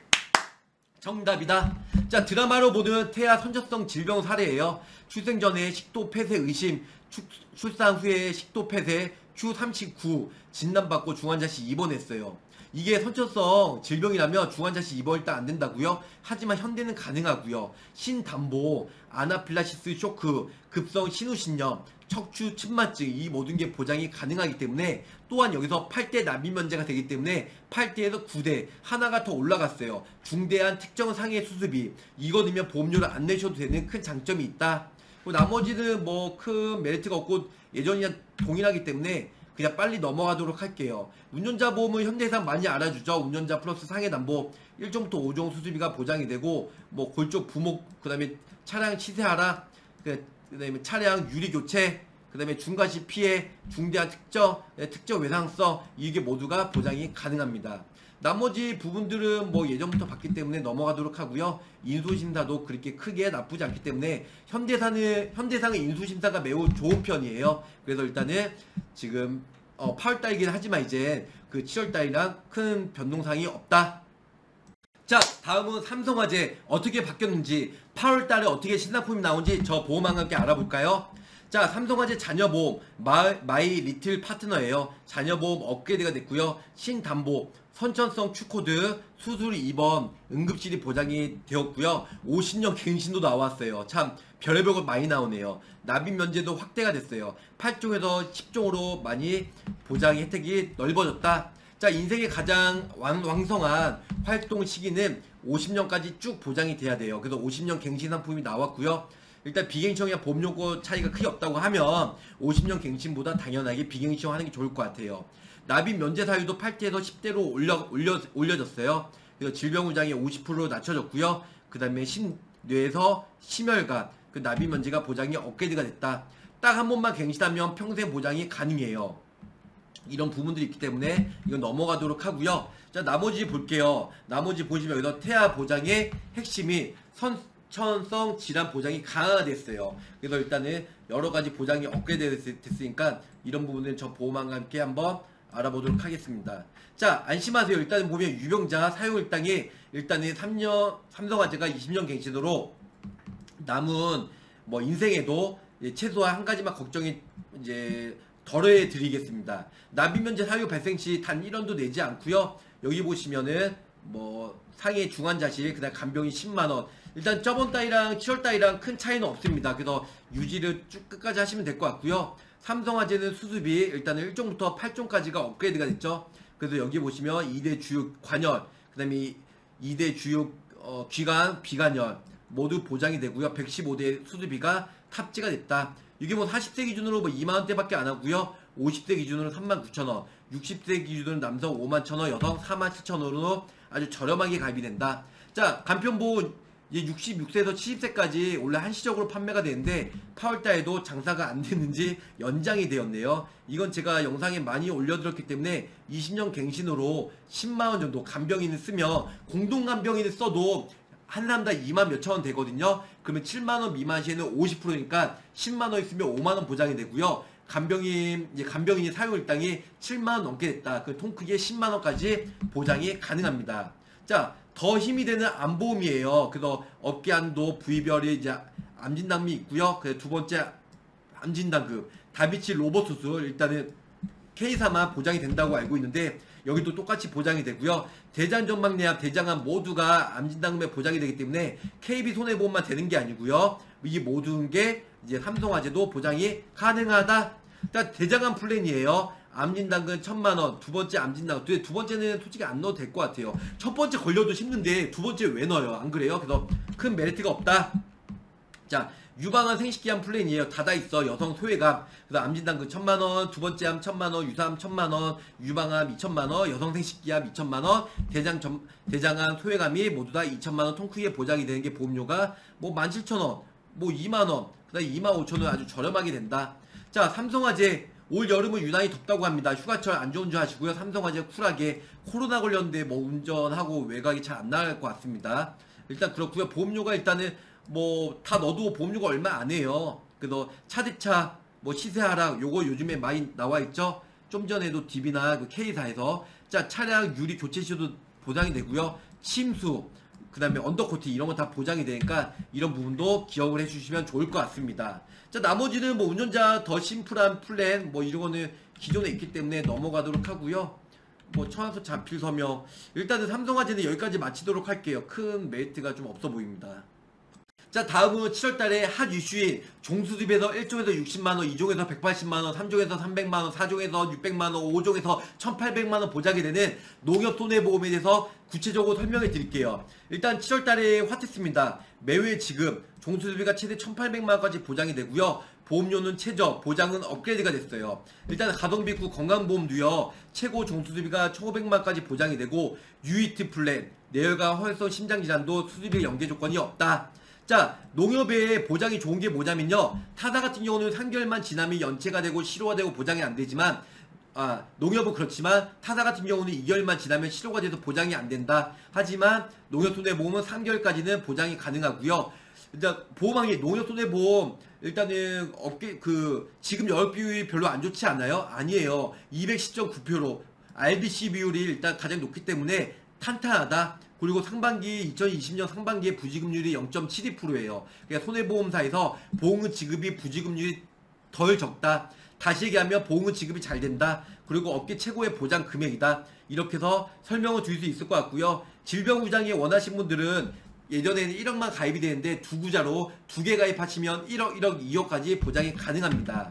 정답이다. 자, 드라마로 보는 태아 선천성 질병 사례예요. 출생 전에 식도 폐쇄 의심, 출, 출산 후에 식도 폐쇄, 큐 삼십구 진단받고 중환자실 입원했어요. 이게 선천성 질병이라면 중환자실 입원 일단 안 된다고요. 하지만 현대는 가능하고요. 신담보, 아나필라시스 쇼크, 급성 신우신염, 척추 침만증 이 모든 게 보장이 가능하기 때문에 또한 여기서 팔 대 납입면제가 되기 때문에 팔 대에서 구 대 하나가 더 올라갔어요. 중대한 특정 상해 수술비 이거 넣으면 보험료를 안 내셔도 되는 큰 장점이 있다. 나머지는 뭐 큰 메리트가 없고 예전이랑 동일하기 때문에 그냥 빨리 넘어가도록 할게요. 운전자 보험은 현대해상 많이 알아주죠. 운전자 플러스 상해 담보 일 종부터 오 종 수수비가 보장이 되고, 뭐 골조 부목, 그 다음에 차량 시세 하락, 그 다음에 차량 유리 교체, 그 다음에 중과시 피해, 중대한 특정, 특정 외상성, 이게 모두가 보장이 가능합니다. 나머지 부분들은 뭐 예전부터 봤기 때문에 넘어가도록 하고요. 인수심사도 그렇게 크게 나쁘지 않기 때문에 현대사는, 현대상의 인수심사가 매우 좋은 편이에요. 그래서 일단은 지금 어, 팔월달이긴 하지만 이제 그 칠월달이랑 큰 변동사항이 없다. 자, 다음은 삼성화재 어떻게 바뀌었는지, 팔월달에 어떻게 신상품이 나온지 저 보험왕과 함께 알아볼까요? 자, 삼성화재 자녀보험 마, 마이 리틀 파트너예요. 자녀보험 업그레이드가 됐고요. 신담보, 선천성 축코드, 수술 입원, 응급실이 보장이 되었고요. 오십 년 갱신도 나왔어요. 참 별의별 것 많이 나오네요. 납입 면제도 확대가 됐어요. 팔 종에서 십 종으로 많이 보장 혜택이 넓어졌다. 자, 인생의 가장 왕, 왕성한 활동 시기는 오십 년까지 쭉 보장이 돼야 돼요. 그래서 오십 년 갱신 상품이 나왔고요. 일단 비갱신형이랑 보험료고 차이가 크게 없다고 하면 오십 년 갱신보다 당연하게 비갱신형 하는 게 좋을 것 같아요. 납입 면제 사유도 팔 대에서 십 대로 올려, 올려, 올려졌어요. 그래서 질병우장이 오십 퍼센트 낮춰졌고요. 그 다음에 신뇌에서 심혈관, 그 납입 면제가 보장이 업그레이드가 됐다. 딱 한 번만 갱신하면 평생 보장이 가능해요. 이런 부분들이 있기 때문에 이건 넘어가도록 하고요. 자, 나머지 볼게요. 나머지 보시면 여기서 태아 보장의 핵심이 선천성 질환 보장이 강화됐어요. 그래서 일단은 여러가지 보장이 업그레이드 됐으니까 이런 부분은 저 보험왕과 함께 한번 알아보도록 하겠습니다. 자, 안심하세요. 일단은 보면 유병자 사용일당이 일단은 삼 년, 삼성화재가 이십 년 갱신으로 남은 뭐 인생에도 최소한 한 가지만 걱정이 이제 덜해 드리겠습니다. 납입면제 사유 발생 시 단 일 원도 내지 않고요. 여기 보시면은 뭐 상해 중환자실, 그다음 간병인 십만 원. 일단 저번 달이랑 칠월 달이랑 큰 차이는 없습니다. 그래서 유지를 쭉 끝까지 하시면 될 것 같고요. 삼성화재는 수습이 일단은 일 종부터 팔 종까지가 업그레이드가 됐죠. 그래서 여기 보시면 이 대 주요 관열, 그 다음에 이 대 주요 어, 귀간, 비관열 모두 보장이 되고요. 백십오 대 수수비가 탑재가 됐다. 이게 뭐 사십 세 기준으로 뭐 이만 원대밖에 안 하고요. 오십 세 기준으로 삼만 구천 원, 육십 세 기준으로 남성 오만 천 원, 여성 사만 칠천 원으로 아주 저렴하게 가입이 된다. 자, 간편보호 이제 육십육 세에서 칠십 세까지 원래 한시적으로 판매가 되는데 팔월달에도 장사가 안 됐는지 연장이 되었네요. 이건 제가 영상에 많이 올려드렸기 때문에 이십 년 갱신으로 십만 원 정도 간병인을 쓰면, 공동 간병인을 써도 한 사람당 이만 몇천 원 되거든요. 그러면 칠만 원 미만 시에는 오십 퍼센트니까 십만 원 있으면 오만 원 보장이 되고요. 간병인, 이제 간병인이 사용일당이 칠만 원 넘게 됐다. 그 통 크기에 십만 원까지 보장이 가능합니다. 자, 더 힘이 되는 암보험이에요. 그래서 업계한도 부위별이 이제 암진단비 있고요. 그 두 번째 암진단급, 다비치 로봇 수술 일단은 K사만 보장이 된다고 알고 있는데 여기도 똑같이 보장이 되고요. 대장 전망내암, 대장암 모두가 암진단금에 보장이 되기 때문에 케이비 손해보험만 되는 게 아니고요. 이 모든 게 이제 삼성화재도 보장이 가능하다. 자, 대장암 플랜이에요. 암진단금 천만 원, 두 번째 암진단금. 두 번째는 솔직히 안 넣어도 될 것 같아요. 첫 번째 걸려도 힘든데 두 번째 왜 넣어요? 안 그래요? 그래서 큰 메리트가 없다. 자, 유방암 생식기암 플랜이에요. 닫아있어. 여성 소외감. 그래서 암진단금 천만 원, 두 번째 암 천만 원, 유사암 천만 원, 유방암 이천만 원, 여성 생식기암 이천만 원, 대장 점, 대장암 소외감이 모두 다 이천만 원 통 크기에 보장이 되는 게 보험료가 뭐 만 칠천 원, 뭐 이만 원, 그 다음에 이만 오천 원 아주 저렴하게 된다. 자, 삼성화재 올 여름은 유난히 덥다고 합니다. 휴가철 안전운전 하시고요. 삼성화재 쿨하게, 코로나 걸렸는데 뭐 운전하고 외곽이 잘 안 나갈 것 같습니다. 일단 그렇고요. 보험료가 일단은 뭐 다 넣어도 보험료가 얼마 안 해요. 그래서 차대차 뭐 시세 하락 요거 요즘에 많이 나와 있죠. 좀 전에도 디비나 그 K사에서 자, 차량 유리 교체 시도 보장이 되고요. 침수, 그 다음에 언더코트 이런 거 다 보장이 되니까 이런 부분도 기억을 해주시면 좋을 것 같습니다. 자, 나머지는 뭐 운전자 더 심플한 플랜 뭐 이런 거는 기존에 있기 때문에 넘어가도록 하고요. 뭐 청약서 자필 서명, 일단은 삼성화재는 여기까지 마치도록 할게요. 큰 메리트가 좀 없어 보입니다. 자, 다음은 칠월달에 핫 이슈인 종수수입에서 일 종에서 육십만 원, 이 종에서 백팔십만 원, 삼 종에서 삼백만 원, 사 종에서 육백만 원, 오 종에서 천팔백만 원 보장이 되는 농협손해보험에 대해서 구체적으로 설명해 드릴게요. 일단 칠월달에 핫했습니다. 매회 지금 종수수비가 최대 천팔백만 원까지 보장이 되고요. 보험료는 최저, 보장은 업그레이드가 됐어요. 일단 가성비구 건강보험도요. 최고 종수수비가 천오백만 원까지 보장이 되고 유이티 플랜, 뇌혈관 허혈성 심장질환도 수수비 연계 조건이 없다. 자, 농협의 보장이 좋은 게 뭐냐면요. 타사 같은 경우는 삼 개월만 지나면 연체가 되고 실효가 되고 보장이 안 되지만 아, 농협은 그렇지만 타사 같은 경우는 이 개월만 지나면 실효가 돼서 보장이 안 된다. 하지만 농협손해보험은 삼 개월까지는 보장이 가능하고요. 일단 보험왕이 농협손해보험 일단은 업계 그 지금 영업 비율이 별로 안 좋지 않아요? 아니에요. 이백십 점 구 퍼센트로 알비씨 비율이 일단 가장 높기 때문에 탄탄하다. 그리고 상반기 이천이십 년 상반기에 부지급률이 영 점 칠이 퍼센트예요. 그러니까 손해보험사에서 보험금 지급이 부지급률이 덜 적다. 다시 얘기하면 보험금 지급이 잘 된다. 그리고 업계 최고의 보장 금액이다. 이렇게 해서 설명을 드릴 수 있을 것 같고요. 질병구장에 원하신 분들은 예전에는 일억만 가입이 되는데 두 구자로 두 개 가입하시면 일억, 일억, 이억까지 보장이 가능합니다.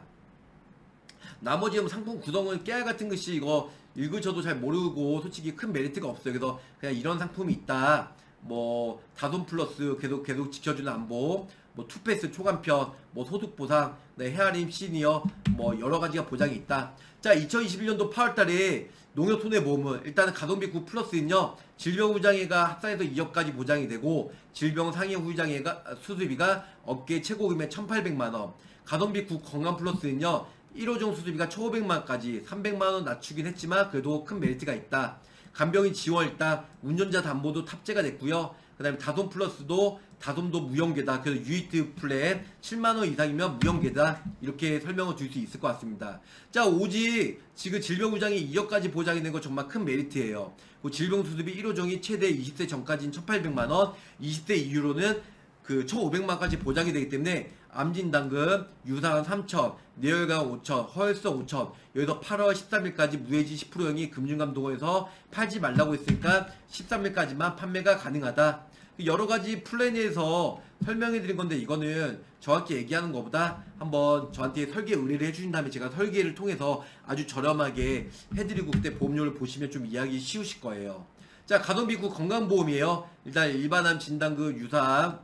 나머지 상품 구성은 깨알 같은 것이 이거 읽으셔도 잘 모르고 솔직히 큰 메리트가 없어요. 그래서 그냥 이런 상품이 있다. 뭐 다돈 플러스 계속 계속 지켜주는 안보, 뭐 투패스 초간편, 뭐 소득보상, 네, 헤아림 시니어, 뭐 여러 가지가 보장이 있다. 자, 이천이십일 년도 팔월달에 농협손해보험은 일단은 가성비 구 플러스는요. 질병후장애가 합산해서 이억까지 보장이 되고 질병 상해 후유장애가 수수비가 업계 최고 금액 천팔백만 원. 가성비 구 건강 플러스는요. 일 호종 수수비가 천오백만 원까지 삼백만 원 낮추긴 했지만 그래도 큰 메리트가 있다. 간병인 지원 일단 운전자 담보도 탑재가 됐고요. 그 다음에 다돈 플러스도 다돈도 무형계다. 그래서 유이트 플랜 칠만 원 이상이면 무형계다. 이렇게 설명을 줄 수 있을 것 같습니다. 자, 오직 지금 질병후장이 이억까지 보장이 된 거 정말 큰 메리트예요. 그 질병수수비 일 호종이 최대 이십 세 전까지는 천팔백만 원, 이십 세 이후로는 그 천오백만 원까지 보장이 되기 때문에 암진단금, 유사암 삼천, 뇌혈관 오천, 허혈성 오천, 여기서 팔월 십삼일까지 무해지 십 퍼센트형이 금융감독원에서 팔지 말라고 했으니까 십삼일까지만 판매가 가능하다. 여러 가지 플랜에서 설명해 드린 건데 이거는 정확히 얘기하는 것보다 한번 저한테 설계 의뢰를 해주신 다음에 제가 설계를 통해서 아주 저렴하게 해드리고 그때 보험료를 보시면 좀 이해하기 쉬우실 거예요. 자, 가성비구 건강보험이에요. 일단 일반암, 진단금, 유사암,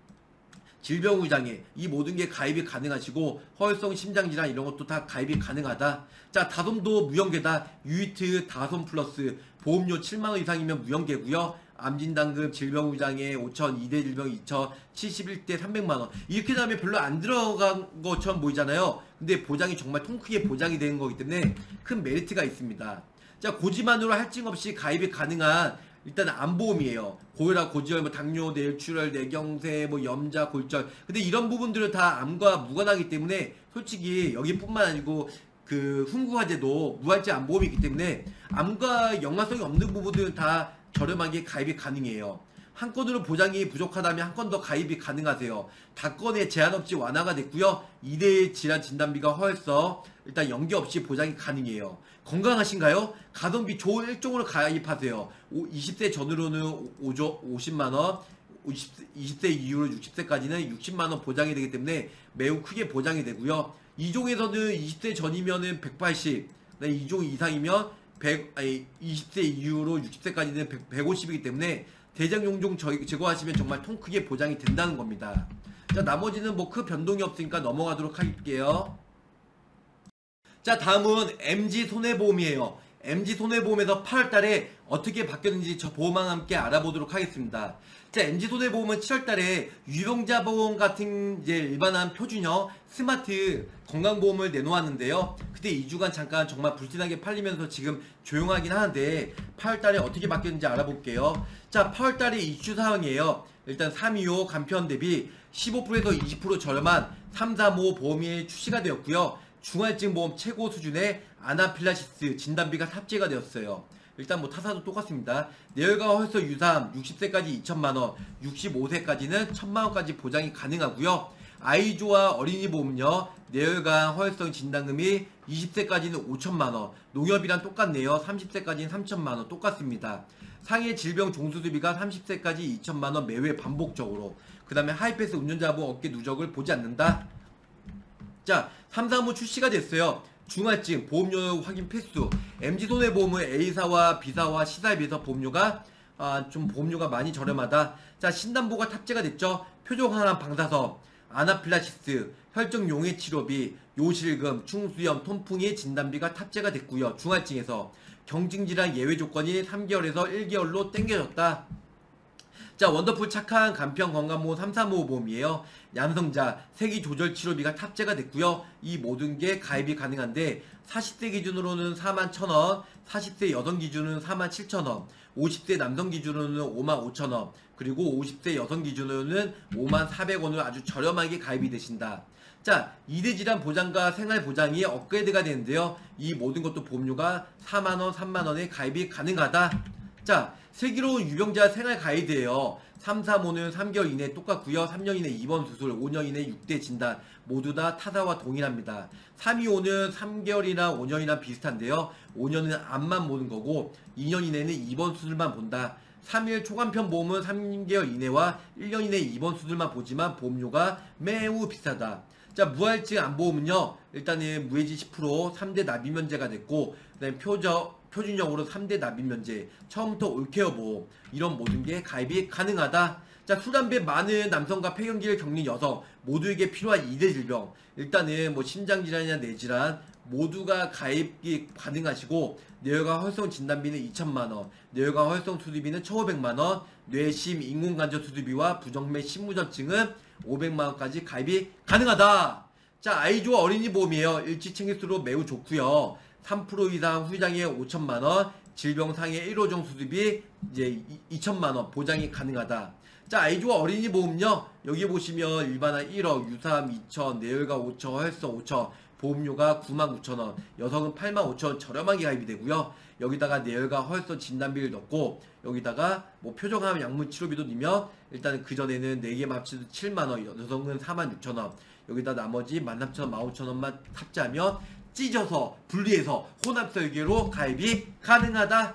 질병후장애 이 모든 게 가입이 가능하시고 허혈성 심장질환 이런 것도 다 가입이 가능하다. 자, 다솜도 무형계다. 유이트 다솜 플러스 보험료 칠만 원 이상이면 무형계고요. 암진단금, 질병후장애 오천, 이 대 질병 이천, 칠십일 대 삼백만 원. 이렇게 되면 별로 안 들어간 것처럼 보이잖아요. 근데 보장이 정말 통크게 보장이 되는 거기 때문에 큰 메리트가 있습니다. 자, 고지만으로 할증 없이 가입이 가능한 일단 암보험이에요. 고혈압, 고지혈, 뭐 당뇨, 뇌출혈, 뇌경색, 뭐 염자, 골절. 근데 이런 부분들은 다 암과 무관하기 때문에 솔직히 여기뿐만 아니고 그 훈구화재도 무할증 암보험이기 때문에 암과 연관성이 없는 부분들은 다 저렴하게 가입이 가능해요. 한 건으로 보장이 부족하다면 한 건 더 가입이 가능하세요. 다건에 제한 없이 완화가 됐고요. 이 대 질환 진단비가 허혈성 일단 연계 없이 보장이 가능해요. 건강하신가요? 가성비 좋은 일종으로 가입하세요. 이십 세 전후로는 오십만 원, 이십 세 이후로 육십 세까지는 육십만 원 보장이 되기 때문에 매우 크게 보장이 되고요. 이 종에서는 이십 세 전이면은 백팔십, 이 종 이상이면 백, 아니, 이십 세 이후로 육십 세까지는 백, 백오십이기 때문에 대장용종 제거하시면 정말 통 크게 보장이 된다는 겁니다. 자, 나머지는 뭐 큰 변동이 없으니까 넘어가도록 할게요. 자, 다음은 엠지손해보험이에요. 엠지손해보험에서 팔월달에 어떻게 바뀌었는지 저 보험왕과 함께 알아보도록 하겠습니다. 자, 엠지손해보험은 칠월달에 유병자보험 같은 이제 일반한 표준형 스마트 건강보험을 내놓았는데요. 그때 이 주간 잠깐 정말 불티나게 팔리면서 지금 조용하긴 하는데 팔월달에 어떻게 바뀌었는지 알아볼게요. 자, 팔월달에 이슈 사항이에요. 일단 삼이오 간편 대비 십오 퍼센트에서 이십 퍼센트 저렴한 삼삼오 보험이 출시가 되었고요. 중환증 보험 최고 수준의 아나필라시스 진단비가 탑재가 되었어요. 일단 뭐 타사도 똑같습니다. 뇌혈관 허혈성 유사암 육십 세까지 이천만 원, 육십오 세까지는 천만 원까지 보장이 가능하고요. 아이조와 어린이 보험은요. 뇌혈관 허혈성 진단금이 이십 세까지는 오천만 원, 농협이랑 똑같네요. 삼십 세까지는 삼천만 원 똑같습니다. 상해 질병 종수수비가 삼십 세까지 이천만 원 매회 반복적으로. 그 다음에 하이패스 운전자보험 업계 누적을 보지 않는다. 자, 삼, 사 호 출시가 됐어요. 중할증, 보험료 확인 필수. 엠지손해보험은 A사와 B사와 C사에 비해서 보험료가 아, 좀 보험료가 많이 저렴하다. 자, 신담보가 탑재가 됐죠. 표적항암 방사선, 아나필라시스, 혈증 용해 치료비, 요실금, 충수염, 통풍이 진단비가 탑재가 됐고요. 중할증에서 경증질환 예외 조건이 삼 개월에서 일 개월로 땡겨졌다. 자, 원더풀 착한 간편 건강보험 삼, 사 호 보험이에요. 양성자, 세기 조절 치료비가 탑재가 됐고요. 이 모든 게 가입이 가능한데 사십 세 기준으로는 사만 천 원, 사십 세 여성 기준은 사만 칠천 원, 오십 세 남성 기준으로는 오만 오천 원, 그리고 오십 세 여성 기준으로는 오만 사백 원으로 아주 저렴하게 가입이 되신다. 자, 이대질환 보장과 생활보장이 업그레이드가 되는데요. 이 모든 것도 보험료가 사만 원, 삼만 원에 가입이 가능하다. 자, 슬기로운 유병자 생활 가이드예요. 삼, 사 호는 삼 개월 이내 똑같고요. 삼 년 이내 입원 수술, 오 년 이내 육 대 진단 모두 다 타사와 동일합니다. 삼, 이 호는 삼 개월이나 오 년이나 비슷한데요. 오 년은 암만 보는 거고 이 년 이내는 입원 수술만 본다. 삼 일 초간편 보험은 삼 개월 이내와 일 년 이내 입원 수술만 보지만 보험료가 매우 비싸다. 자, 무할증 안보험은요. 일단은 무해지 십 퍼센트 삼 대 납입 면제가 됐고 그다음에 표적 표준형으로 삼 대 납입 면제, 처음부터 올케어 보험 이런 모든 게 가입이 가능하다. 자, 술, 담배 많은 남성과 폐경기를 겪는 여성 모두에게 필요한 이 대 질병, 일단은 뭐 심장질환이나 뇌질환 모두가 가입이 가능하시고 뇌혈관 혈성 진단비는 이천만 원, 뇌혈관 혈성 수술비는 천오백만 원, 뇌심 인공관절 수술비와 부정맥 심무전증은 오백만 원까지 가입이 가능하다. 자, 아이조아 어린이 보험이에요. 일치 챙길수록 매우 좋고요. 삼 퍼센트 이상 후유장애 오천만 원, 질병상해 일 호종 수술비 이제 이천만 원 보장이 가능하다. 자, 아이조아 어린이 보험요. 여기 보시면 일반화 일억, 유사암 이천, 뇌혈관 오천, 혈성 오천, 보험료가 구만 구천 원, 여성은 팔만 오천 원 저렴하게 가입이 되고요. 여기다가 뇌혈관 혈성 진단비를 넣고 여기다가 뭐 표정암 약물 치료비도 넣으면 일단 그전에는 네 개만 합쳐도 칠만 원, 여성은 사만 육천 원, 여기다 나머지 만 삼천 원, 만 오천 원만 탑재하면 찢어서 분리해서 혼합 설계로 가입이 가능하다.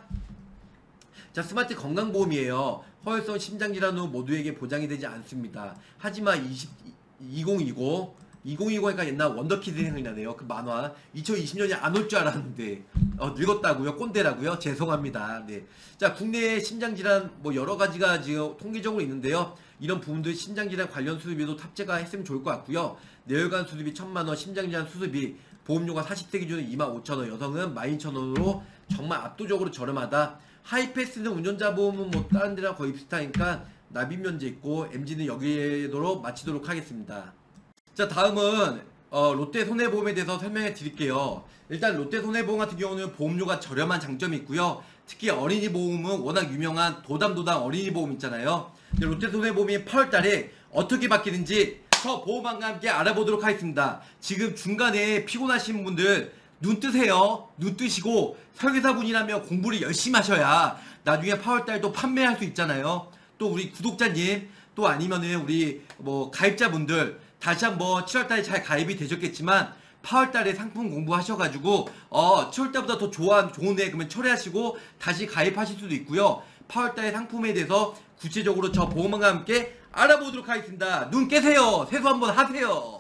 자, 스마트 건강보험이에요. 허혈성 심장질환 후 모두에게 보장이 되지 않습니다. 하지만 이십, 이천이십 이천이십니까 옛날 원더키드 생각나네요. 그 만화 이천이십 년이 안 올 줄 알았는데 어, 늙었다고요? 꼰대라고요? 죄송합니다. 네. 자, 국내에 심장질환 뭐 여러가지가 지금 통계적으로 있는데요. 이런 부분들 심장질환 관련 수술비도 탑재가 했으면 좋을 것 같고요. 뇌혈관 수술비 천만 원, 심장질환 수술비 보험료가 사십 세 기준은 이만 오천 원, 여성은 만 이천 원으로 정말 압도적으로 저렴하다. 하이패스는 운전자 보험은 뭐 다른 데랑 거의 비슷하니까 납입 면제 있고 엠지는 여기로 마치도록 하겠습니다. 자, 다음은 어, 롯데 손해보험에 대해서 설명해 드릴게요. 일단 롯데 손해보험 같은 경우는 보험료가 저렴한 장점이 있고요. 특히 어린이 보험은 워낙 유명한 도담도담 어린이 보험 있잖아요. 롯데 손해보험이 팔월 달에 어떻게 바뀌는지 저 보험왕과 함께 알아보도록 하겠습니다. 지금 중간에 피곤하신 분들 눈 뜨세요. 눈 뜨시고 설계사분이라면 공부를 열심히 하셔야 나중에 팔월 달도 판매할 수 있잖아요. 또 우리 구독자님 또 아니면은 우리 뭐 가입자분들 다시 한번 칠월 달에 잘 가입이 되셨겠지만 팔월 달에 상품 공부하셔가지고 어 칠월 달보다 더 좋아, 좋은데 그러면 철회하시고 다시 가입하실 수도 있고요. 팔월 달에 상품에 대해서 구체적으로 저 보험왕과 함께 알아보도록 하겠습니다. 눈 깨세요. 세수 한번 하세요.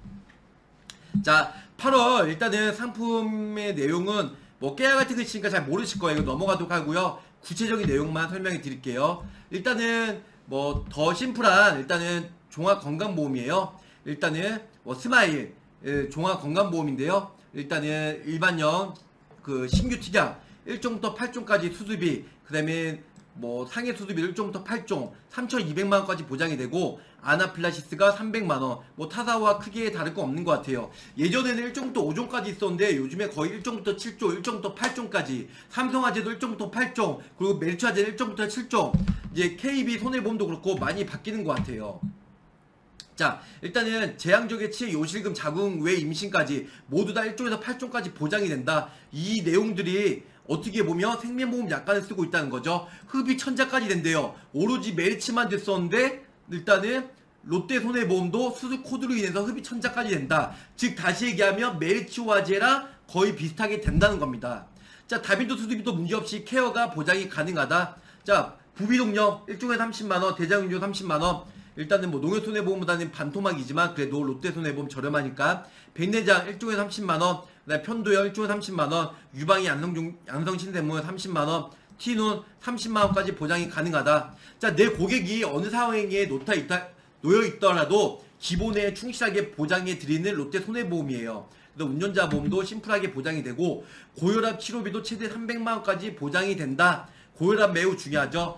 자, 팔월 일단은 상품의 내용은 뭐 깨알 같은 거 있으니까 잘 모르실 거예요. 이거 넘어가도록 하고요. 구체적인 내용만 설명해 드릴게요. 일단은 뭐 더 심플한 일단은 종합건강보험이에요. 일단은 뭐 스마일 종합건강보험인데요. 일단은 일반형 그 신규 특약 일 종부터 팔 종까지 수술비, 그 다음에 뭐 상해 수술비 일 종부터 팔 종 삼천이백만 원까지 보장이 되고 아나필라시스가 삼백만 원, 뭐 타사와 크게 다를 거 없는 것 같아요. 예전에는 일 종부터 오 종까지 있었는데 요즘에 거의 일 종부터 칠 종, 일 종부터 팔 종까지, 삼성화재도 일 종부터 팔 종, 그리고 멜츠화재 일 종부터 칠 종, 이제 케이비 손해보험도 그렇고 많이 바뀌는 것 같아요. 자, 일단은 재앙적의 치해 요실금 자궁 외 임신까지 모두 다 일 종에서 팔 종까지 보장이 된다. 이 내용들이 어떻게 보면 생명보험 약관을 쓰고 있다는 거죠. 흡입 천자까지 된대요. 오로지 메리츠만 됐었는데 일단은 롯데 손해보험도 수술 코드로 인해서 흡입 천자까지 된다. 즉 다시 얘기하면 메리츠화재랑 거의 비슷하게 된다는 겁니다. 자, 다빈도 수술비도 문제없이 케어가 보장이 가능하다. 자, 부비동력 일 종에 삼십만 원, 대장응조 삼십만 원, 일단은 뭐 농협손해보험보다는 반토막이지만 그래도 롯데손해보험 저렴하니까 백내장 일 종에 삼십만 원, 그다음에 편도형 일 종에 삼십만 원, 유방이 양성, 양성신생물 삼십만 원, 티눈 삼십만 원까지 보장이 가능하다. 자, 내 고객이 어느 상황에 놓여 있다, 놓여 있더라도 기본에 충실하게 보장해 드리는 롯데손해보험이에요. 그래서 운전자 보험도 심플하게 보장이 되고 고혈압 치료비도 최대 삼백만 원까지 보장이 된다. 고혈압 매우 중요하죠.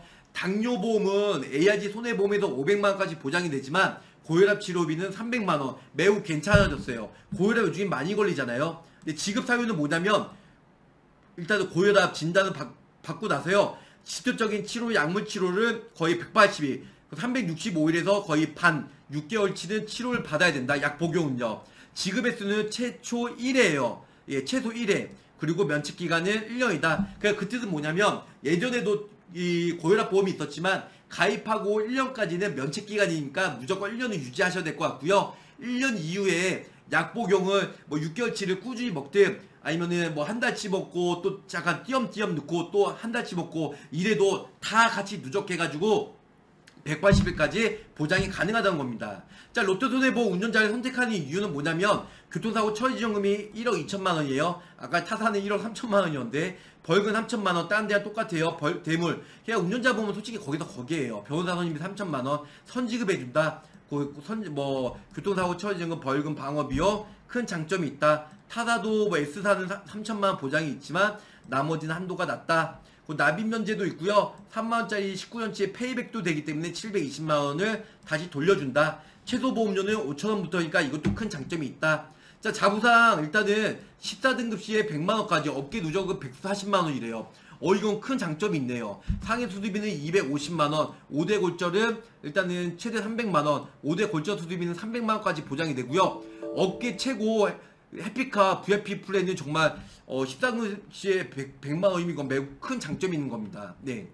당뇨보험은 에이아이지 손해보험에서 오백만 원까지 보장이 되지만 고혈압 치료비는 삼백만 원, 매우 괜찮아졌어요. 고혈압 요즘 많이 걸리잖아요. 근데 지급 사유는 뭐냐면 일단은 고혈압 진단을 받, 받고 나서요, 직접적인 치료, 약물 치료를 거의 백팔십 일, 삼백육십오 일에서 거의 반, 육 개월치는 치료를 받아야 된다. 약 복용은요. 지급 횟수는 최초 일 회예요. 예, 최소 일 회. 그리고 면책 기간은 일 년이다. 그러니까 그 뜻은 뭐냐면 예전에도 이 고혈압 보험이 있었지만 가입하고 일 년까지는 면책 기간이니까 무조건 일 년을 유지하셔야 될 것 같고요. 일 년 이후에 약 복용을 뭐 육 개월치를 꾸준히 먹든 아니면은 뭐 한 달치 먹고 또 잠깐 띄엄띄엄 넣고 또 한 달치 먹고 이래도 다 같이 누적해가지고 백팔십 일까지 보장이 가능하다는 겁니다. 자, 롯데손해보험 운전자를 선택하는 이유는 뭐냐면 교통사고 처리지원금이 일억 이천만 원이에요. 아까 타사는 일억 삼천만 원이었는데 벌금 삼천만 원, 다른 데랑 똑같아요. 벌, 대물. 그냥 운전자 보면 솔직히 거기서 거기에요. 변호사 선임비 삼천만 원 선지급해준다. 그 선, 뭐 교통사고 처리지원금, 벌금, 방어비용 큰 장점이 있다. 타사도 뭐 S사는 삼천만 원 보장이 있지만 나머지는 한도가 낮다. 그 납입 면제도 있고요. 삼만 원짜리 십구 년치에 페이백도 되기 때문에 칠백이십만 원을 다시 돌려준다. 최소 보험료는 오천 원부터니까 이것도 큰 장점이 있다. 자, 자부상 일단은 십사 등급 시에 백만 원까지, 업계 누적은 백사십만 원이래요. 어, 이건 큰 장점이 있네요. 상해 수수비는 이백오십만 원, 오 대 골절은 일단은 최대 삼백만 원, 오 대 골절 수수비는 삼백만 원까지 보장이 되고요. 업계 최고 해피카 브이아이피 플랜은 정말 어, 십사 등급 시에 백만 원이면 이건 매우 큰 장점이 있는 겁니다. 네.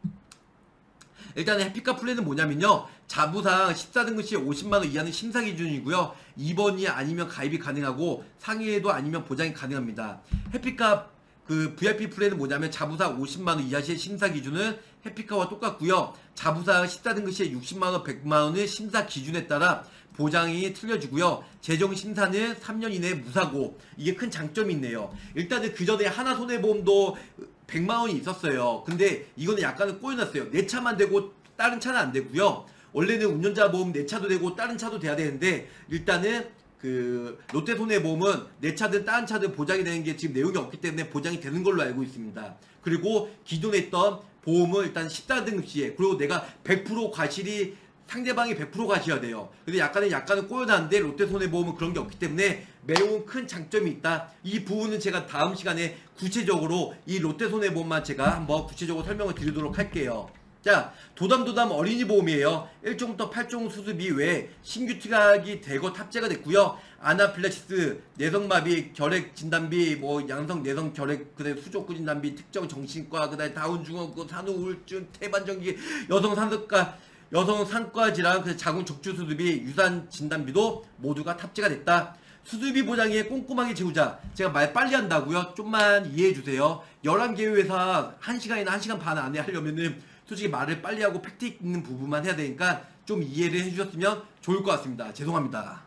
일단 해피카 플랜은 뭐냐면요, 자부상 십사 등급 시에 오십만 원 이하는 심사 기준이고요, 입원이 아니면 가입이 가능하고 상해도 아니면 보장이 가능합니다. 해피카 그 브이아이피 플랜은 뭐냐면 자부상 오십만 원 이하 시에 심사 기준은 해피카와 똑같고요, 자부상 십사 등급 시에 육십만 원, 백만 원의 심사 기준에 따라 보장이 틀려지고요, 재정 심사는 삼 년 이내에 무사고, 이게 큰 장점이 있네요. 일단은 그 전에 하나손해보험도 백만 원이 있었어요. 근데 이거는 약간은 꼬여놨어요. 내 차만 되고 다른 차는 안 되고요. 원래는 운전자 보험 내 차도 되고 다른 차도 돼야 되는데 일단은 그 롯데손해보험은 내 차든 다른 차든 보장이 되는 게 지금 내용이 없기 때문에 보장이 되는 걸로 알고 있습니다. 그리고 기존에 있던 보험은 일단 십사 등급 시에, 그리고 내가 백 퍼센트 과실이 상대방이 백 퍼센트 가셔야 돼요. 근데 약간은 약간은 꼬여놨는데 롯데손해보험은 그런 게 없기 때문에 매우 큰 장점이 있다. 이 부분은 제가 다음 시간에 구체적으로 이 롯데손해보험만 제가 한번 구체적으로 설명을 드리도록 할게요. 자, 도담도담 어린이보험이에요. 일 종부터 팔 종 수수비 외에 신규 투약이 대거 탑재가 됐고요. 아나필렉시스, 내성마비, 결핵 진단비, 뭐 양성 내성 결핵, 그다음에 수족구 진단비, 특정 정신과, 그다음에 다운증후군, 산후우울증, 태반전기, 여성 산소과 여성 상과 질환, 그 자궁 적주 수술비, 유산 진단비도 모두가 탑재가 됐다. 수술비 보장에 꼼꼼하게 채우자. 제가 말 빨리 한다고요? 좀만 이해해주세요. 열한 개 회사 한 시간이나 한 시간 반 안에 하려면은 솔직히 말을 빨리 하고 팩트 있는 부분만 해야 되니까 좀 이해를 해주셨으면 좋을 것 같습니다. 죄송합니다.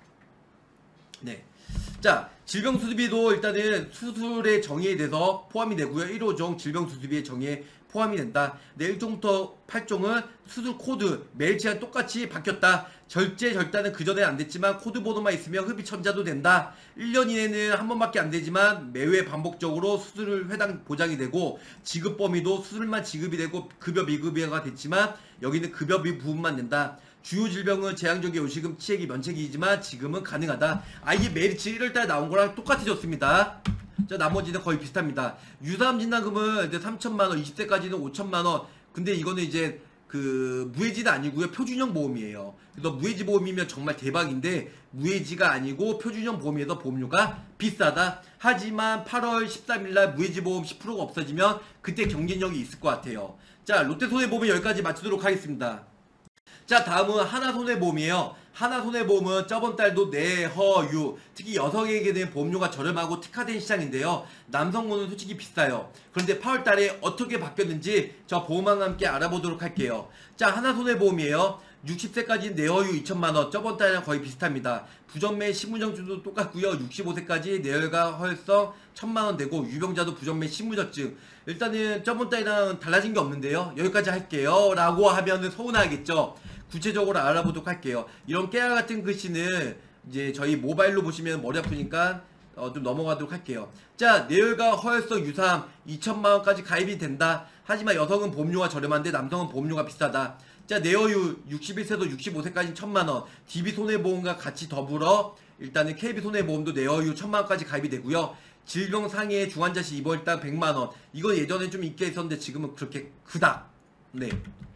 네. 자, 질병수술비도 일단은 수술의 정의에 대해서 포함이 되고요. 일 호종 질병수술비의 정의에 포함이 된다. 네, 일 종부터 팔 종은 수술 코드 매일치랑 똑같이 바뀌었다. 절제 절단은 그전에 안 됐지만 코드 번호만 있으면 흡입 첨자도 된다. 일 년 이내는 한 번밖에 안 되지만 매회 반복적으로 수술을 회당 보장이 되고, 지급 범위도 수술만 지급이 되고 급여 미급여가 됐지만 여기는 급여 미 부분만 된다. 주요 질병은 제한적인 요식금 치액이 면책이지만 지금은 가능하다. 아예 메리츠 일월달에 나온 거랑 똑같아졌습니다. 자, 나머지는 거의 비슷합니다. 유사암 진단금은 이제 삼천만 원, 이십 세까지는 오천만 원. 근데 이거는 이제 그 무해지는 아니고요, 표준형 보험이에요. 그래서 무해지 보험이면 정말 대박인데 무해지가 아니고 표준형 보험에서 보험료가 비싸다. 하지만 팔월 십삼일날 무해지 보험 십 퍼센트가 없어지면 그때 경쟁력이 있을 것 같아요. 자, 롯데손해보험은 여기까지 마치도록 하겠습니다. 자, 다음은 하나손해보험이에요. 하나손해보험은 저번 달도 내허유, 특히 여성에게는 보험료가 저렴하고 특화된 시장인데요. 남성분은 솔직히 비싸요. 그런데 팔월 달에 어떻게 바뀌었는지 저 보험왕과 함께 알아보도록 할게요. 자, 하나손해보험이에요. 육십 세까지 내허유 이천만 원, 저번 달이랑 거의 비슷합니다. 부정매 신무전증도 똑같고요. 육십오 세까지 내혈과 허혈성 천만 원 되고, 유병자도 부정매 신무전증. 일단은 저번 달이랑 달라진 게 없는데요. 여기까지 할게요 라고 하면은 서운하겠죠. 구체적으로 알아보도록 할게요. 이런 깨알 같은 글씨는 이제 저희 모바일로 보시면 머리 아프니까 어, 좀 넘어가도록 할게요. 자, 내혈과 허혈성 유사암 이천만 원까지 가입이 된다. 하지만 여성은 보험료가 저렴한데 남성은 보험료가 비싸다. 자, 내허유 육십일 세도 육십오 세까지 천만 원, 디비 손해보험과 같이 더불어 일단은 케이비 손해보험도 내허유 천만 원까지 가입이 되고요. 질병 상해 중환자실 입원일당 백만 원. 이건 예전에 좀 인기가 있었는데 지금은 그렇게 크다. 네.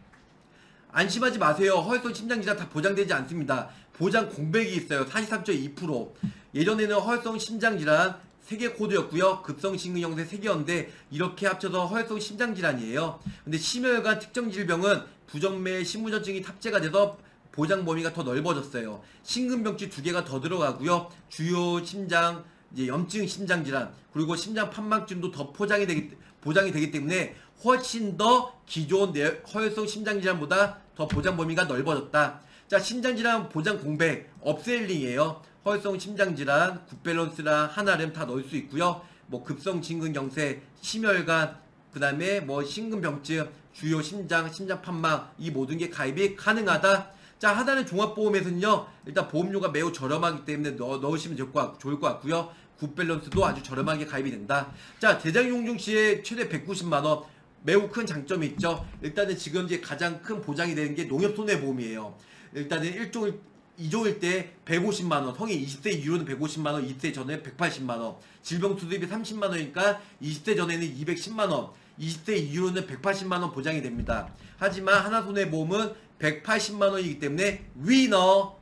안심하지 마세요. 허혈성 심장질환 다 보장되지 않습니다. 보장 공백이 있어요. 사십삼 점 이 퍼센트. 예전에는 허혈성 심장질환 세 개 코드였고요. 급성심근 형태 세 개였는데 이렇게 합쳐서 허혈성 심장질환이에요. 근데 심혈관 특정 질병은 부정매 신무전증이 탑재가 돼서 보장 범위가 더 넓어졌어요. 심근병증 두 개가 더 들어가고요. 주요 심장 이제 염증 심장질환 그리고 심장 판막증도 더 포장이 되기 보장이 되기 때문에 훨씬 더 기존 내 허혈성 심장질환보다 더 보장 범위가 넓어졌다. 자, 심장질환 보장 공백 업셀링이에요. 허혈성 심장질환, 굿밸런스랑 한아름 다 넣을 수 있고요. 뭐 급성 심근경색, 심혈관, 그 다음에 뭐 심근병증, 주요 심장, 심장 판막 이 모든 게 가입이 가능하다. 자, 하나는 종합보험에서는요 일단 보험료가 매우 저렴하기 때문에 넣, 넣으시면 좋을 것, 좋을 것 같고요. 굿밸런스도 아주 저렴하게 가입이 된다. 자, 대장용중 시에 최대 백구십만 원 매우 큰 장점이 있죠. 일단은 지금 이제 가장 큰 보장이 되는 게 농협손해보험이에요. 일단은 일 종 이 종일 때 백오십만 원, 성인 이십 세 이후로는 백오십만 원, 이십 세 전에 백팔십만 원, 질병 수습이 삼십만 원이니까 이십 세 전에는 이백십만 원, 이십 세 이후로는 백팔십만 원 보장이 됩니다. 하지만 하나손해보험은 백팔십만 원이기 때문에 위너.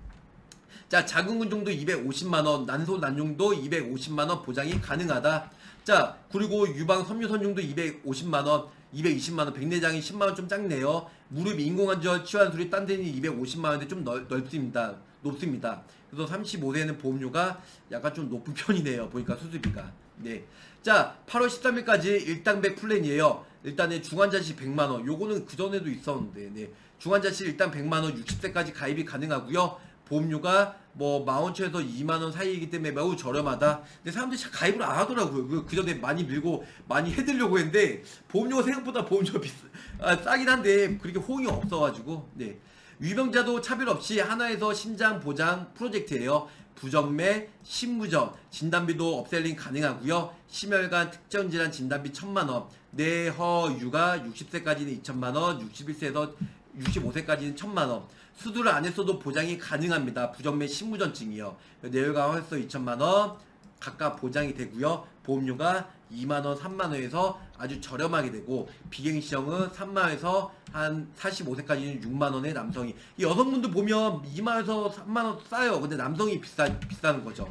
자, 자궁근종도 이백오십만 원, 난소 난종도 이백오십만 원 보장이 가능하다. 자, 그리고 유방 섬유선종도 이백오십만 원, 이백이십만 원, 백내장이 십만 원 좀 작네요. 무릎 인공관절 치환술이 딴 데는 이백오십만 원인데 좀 넓, 넓습니다. 높습니다. 그래서 삼십오 세는 보험료가 약간 좀 높은 편이네요. 보니까 수수비가. 네. 자, 팔월 십삼일까지 일당백 플랜이에요. 일단은 중환자실 백만 원. 요거는 그전에도 있었는데, 네. 중환자실 일당 백만 원, 육십 세까지 가입이 가능하고요. 보험료가 뭐 만 원에서 이만 원 사이이기 때문에 매우 저렴하다. 근데 사람들이 잘 가입을 안 하더라고요. 그 전에 많이 밀고 많이 해드리려고 했는데 보험료가 생각보다 보험료가 비싸, 아, 싸긴 한데 그렇게 호응이 없어가지고. 네. 유병자도 차별 없이 하나에서 심장 보장 프로젝트예요. 부정매, 신무전, 진단비도 업셀링 가능하고요. 심혈관 특정 질환 진단비 천만 원, 내허유가 육십 세까지는 이천만 원, 육십일 세에서 육십오 세까지는 천만 원. 수술을 안 했어도 보장이 가능합니다. 부정매 신무전증이요. 내혈과 허혈성 이천만 원 각각 보장이 되고요. 보험료가 이만 원, 삼만 원에서 아주 저렴하게 되고, 비갱시형은 삼만 원에서 한 사십오 세까지는 육만 원의 남성이. 이 여성분들 보면 이만 원에서 삼만 원 싸요. 근데 남성이 비싸, 비싼 거죠.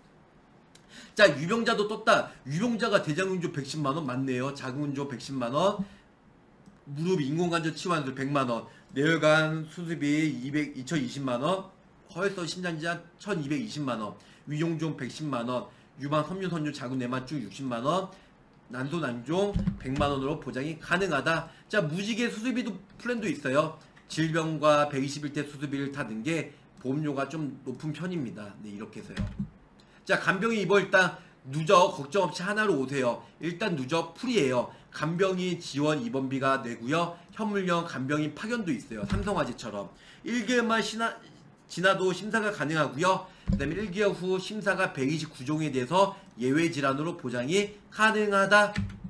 자, 유병자도 떴다. 유병자가 대장운조 백십만 원 맞네요. 자궁운조 백십만 원, 무릎 인공관절 치환술 백만 원, 내혈관 수술비 이백, 이천이십만 원, 허혈성 심장질환 천이백이십만 원, 위용종 백십만 원, 유방 섬유선유 자궁 내막증 육십만 원, 난소 난종 백만 원으로 보장이 가능하다. 자, 무지개 수술비도 플랜도 있어요. 질병과 백이십일 대 수술비를 다 든 게 보험료가 좀 높은 편입니다. 네, 이렇게 해서요. 자, 간병인 입원일당 누적 걱정 없이 하나로 오세요. 일단 누적 풀이에요. 간병인 지원 입원비가 내고요. 현물형 간병인 파견도 있어요. 삼성화재처럼 일 개월만 시나, 지나도 심사가 가능하고요. 그 다음에 일 개월 후 심사가 백이십구 종에 대해서 예외 질환으로 보장이 가능하다.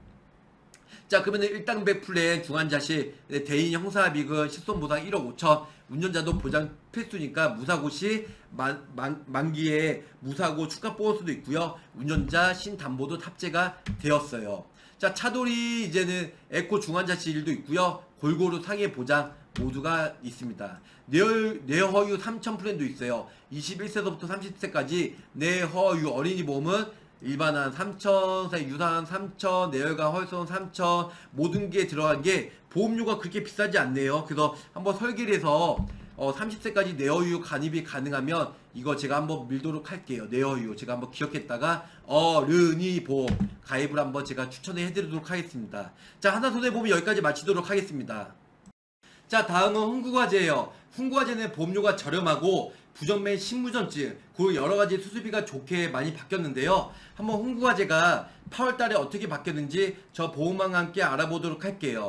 자, 그러면 일당백 플랜 중환자실 대인 형사합의금 실손보상 일억 오천, 운전자도 보장 필수니까 무사고 시 만, 만, 만기에 무사고 추가 보너스도 있고요. 운전자 신담보도 탑재가 되었어요. 자, 차돌이 이제는 에코 중환자실도 있고요. 골고루 상해 보장 모두가 있습니다. 내허, 내허유 삼천 플랜도 있어요. 이십일 세서부터 삼십 세까지 내허유 어린이 보험은 일반한 삼천, 유사한 삼천, 내혈관 허혈성 삼천, 모든 게 들어간 게 보험료가 그렇게 비싸지 않네요. 그래서 한번 설계를 해서 어, 삼십 세까지 내허유 가입이 가능하면 이거 제가 한번 밀도록 할게요. 내허유 제가 한번 기억했다가 어른이 보험 가입을 한번 제가 추천해 해드리도록 하겠습니다. 자, 하나손해보험이 여기까지 마치도록 하겠습니다. 자, 다음은 홍구과제예요. 훈구화재는 보험료가 저렴하고 부정맥 신무전증 그리고 여러가지 수수비가 좋게 많이 바뀌었는데요. 한번 훈구화재가 팔월달에 어떻게 바뀌었는지 저 보험왕과 함께 알아보도록 할게요.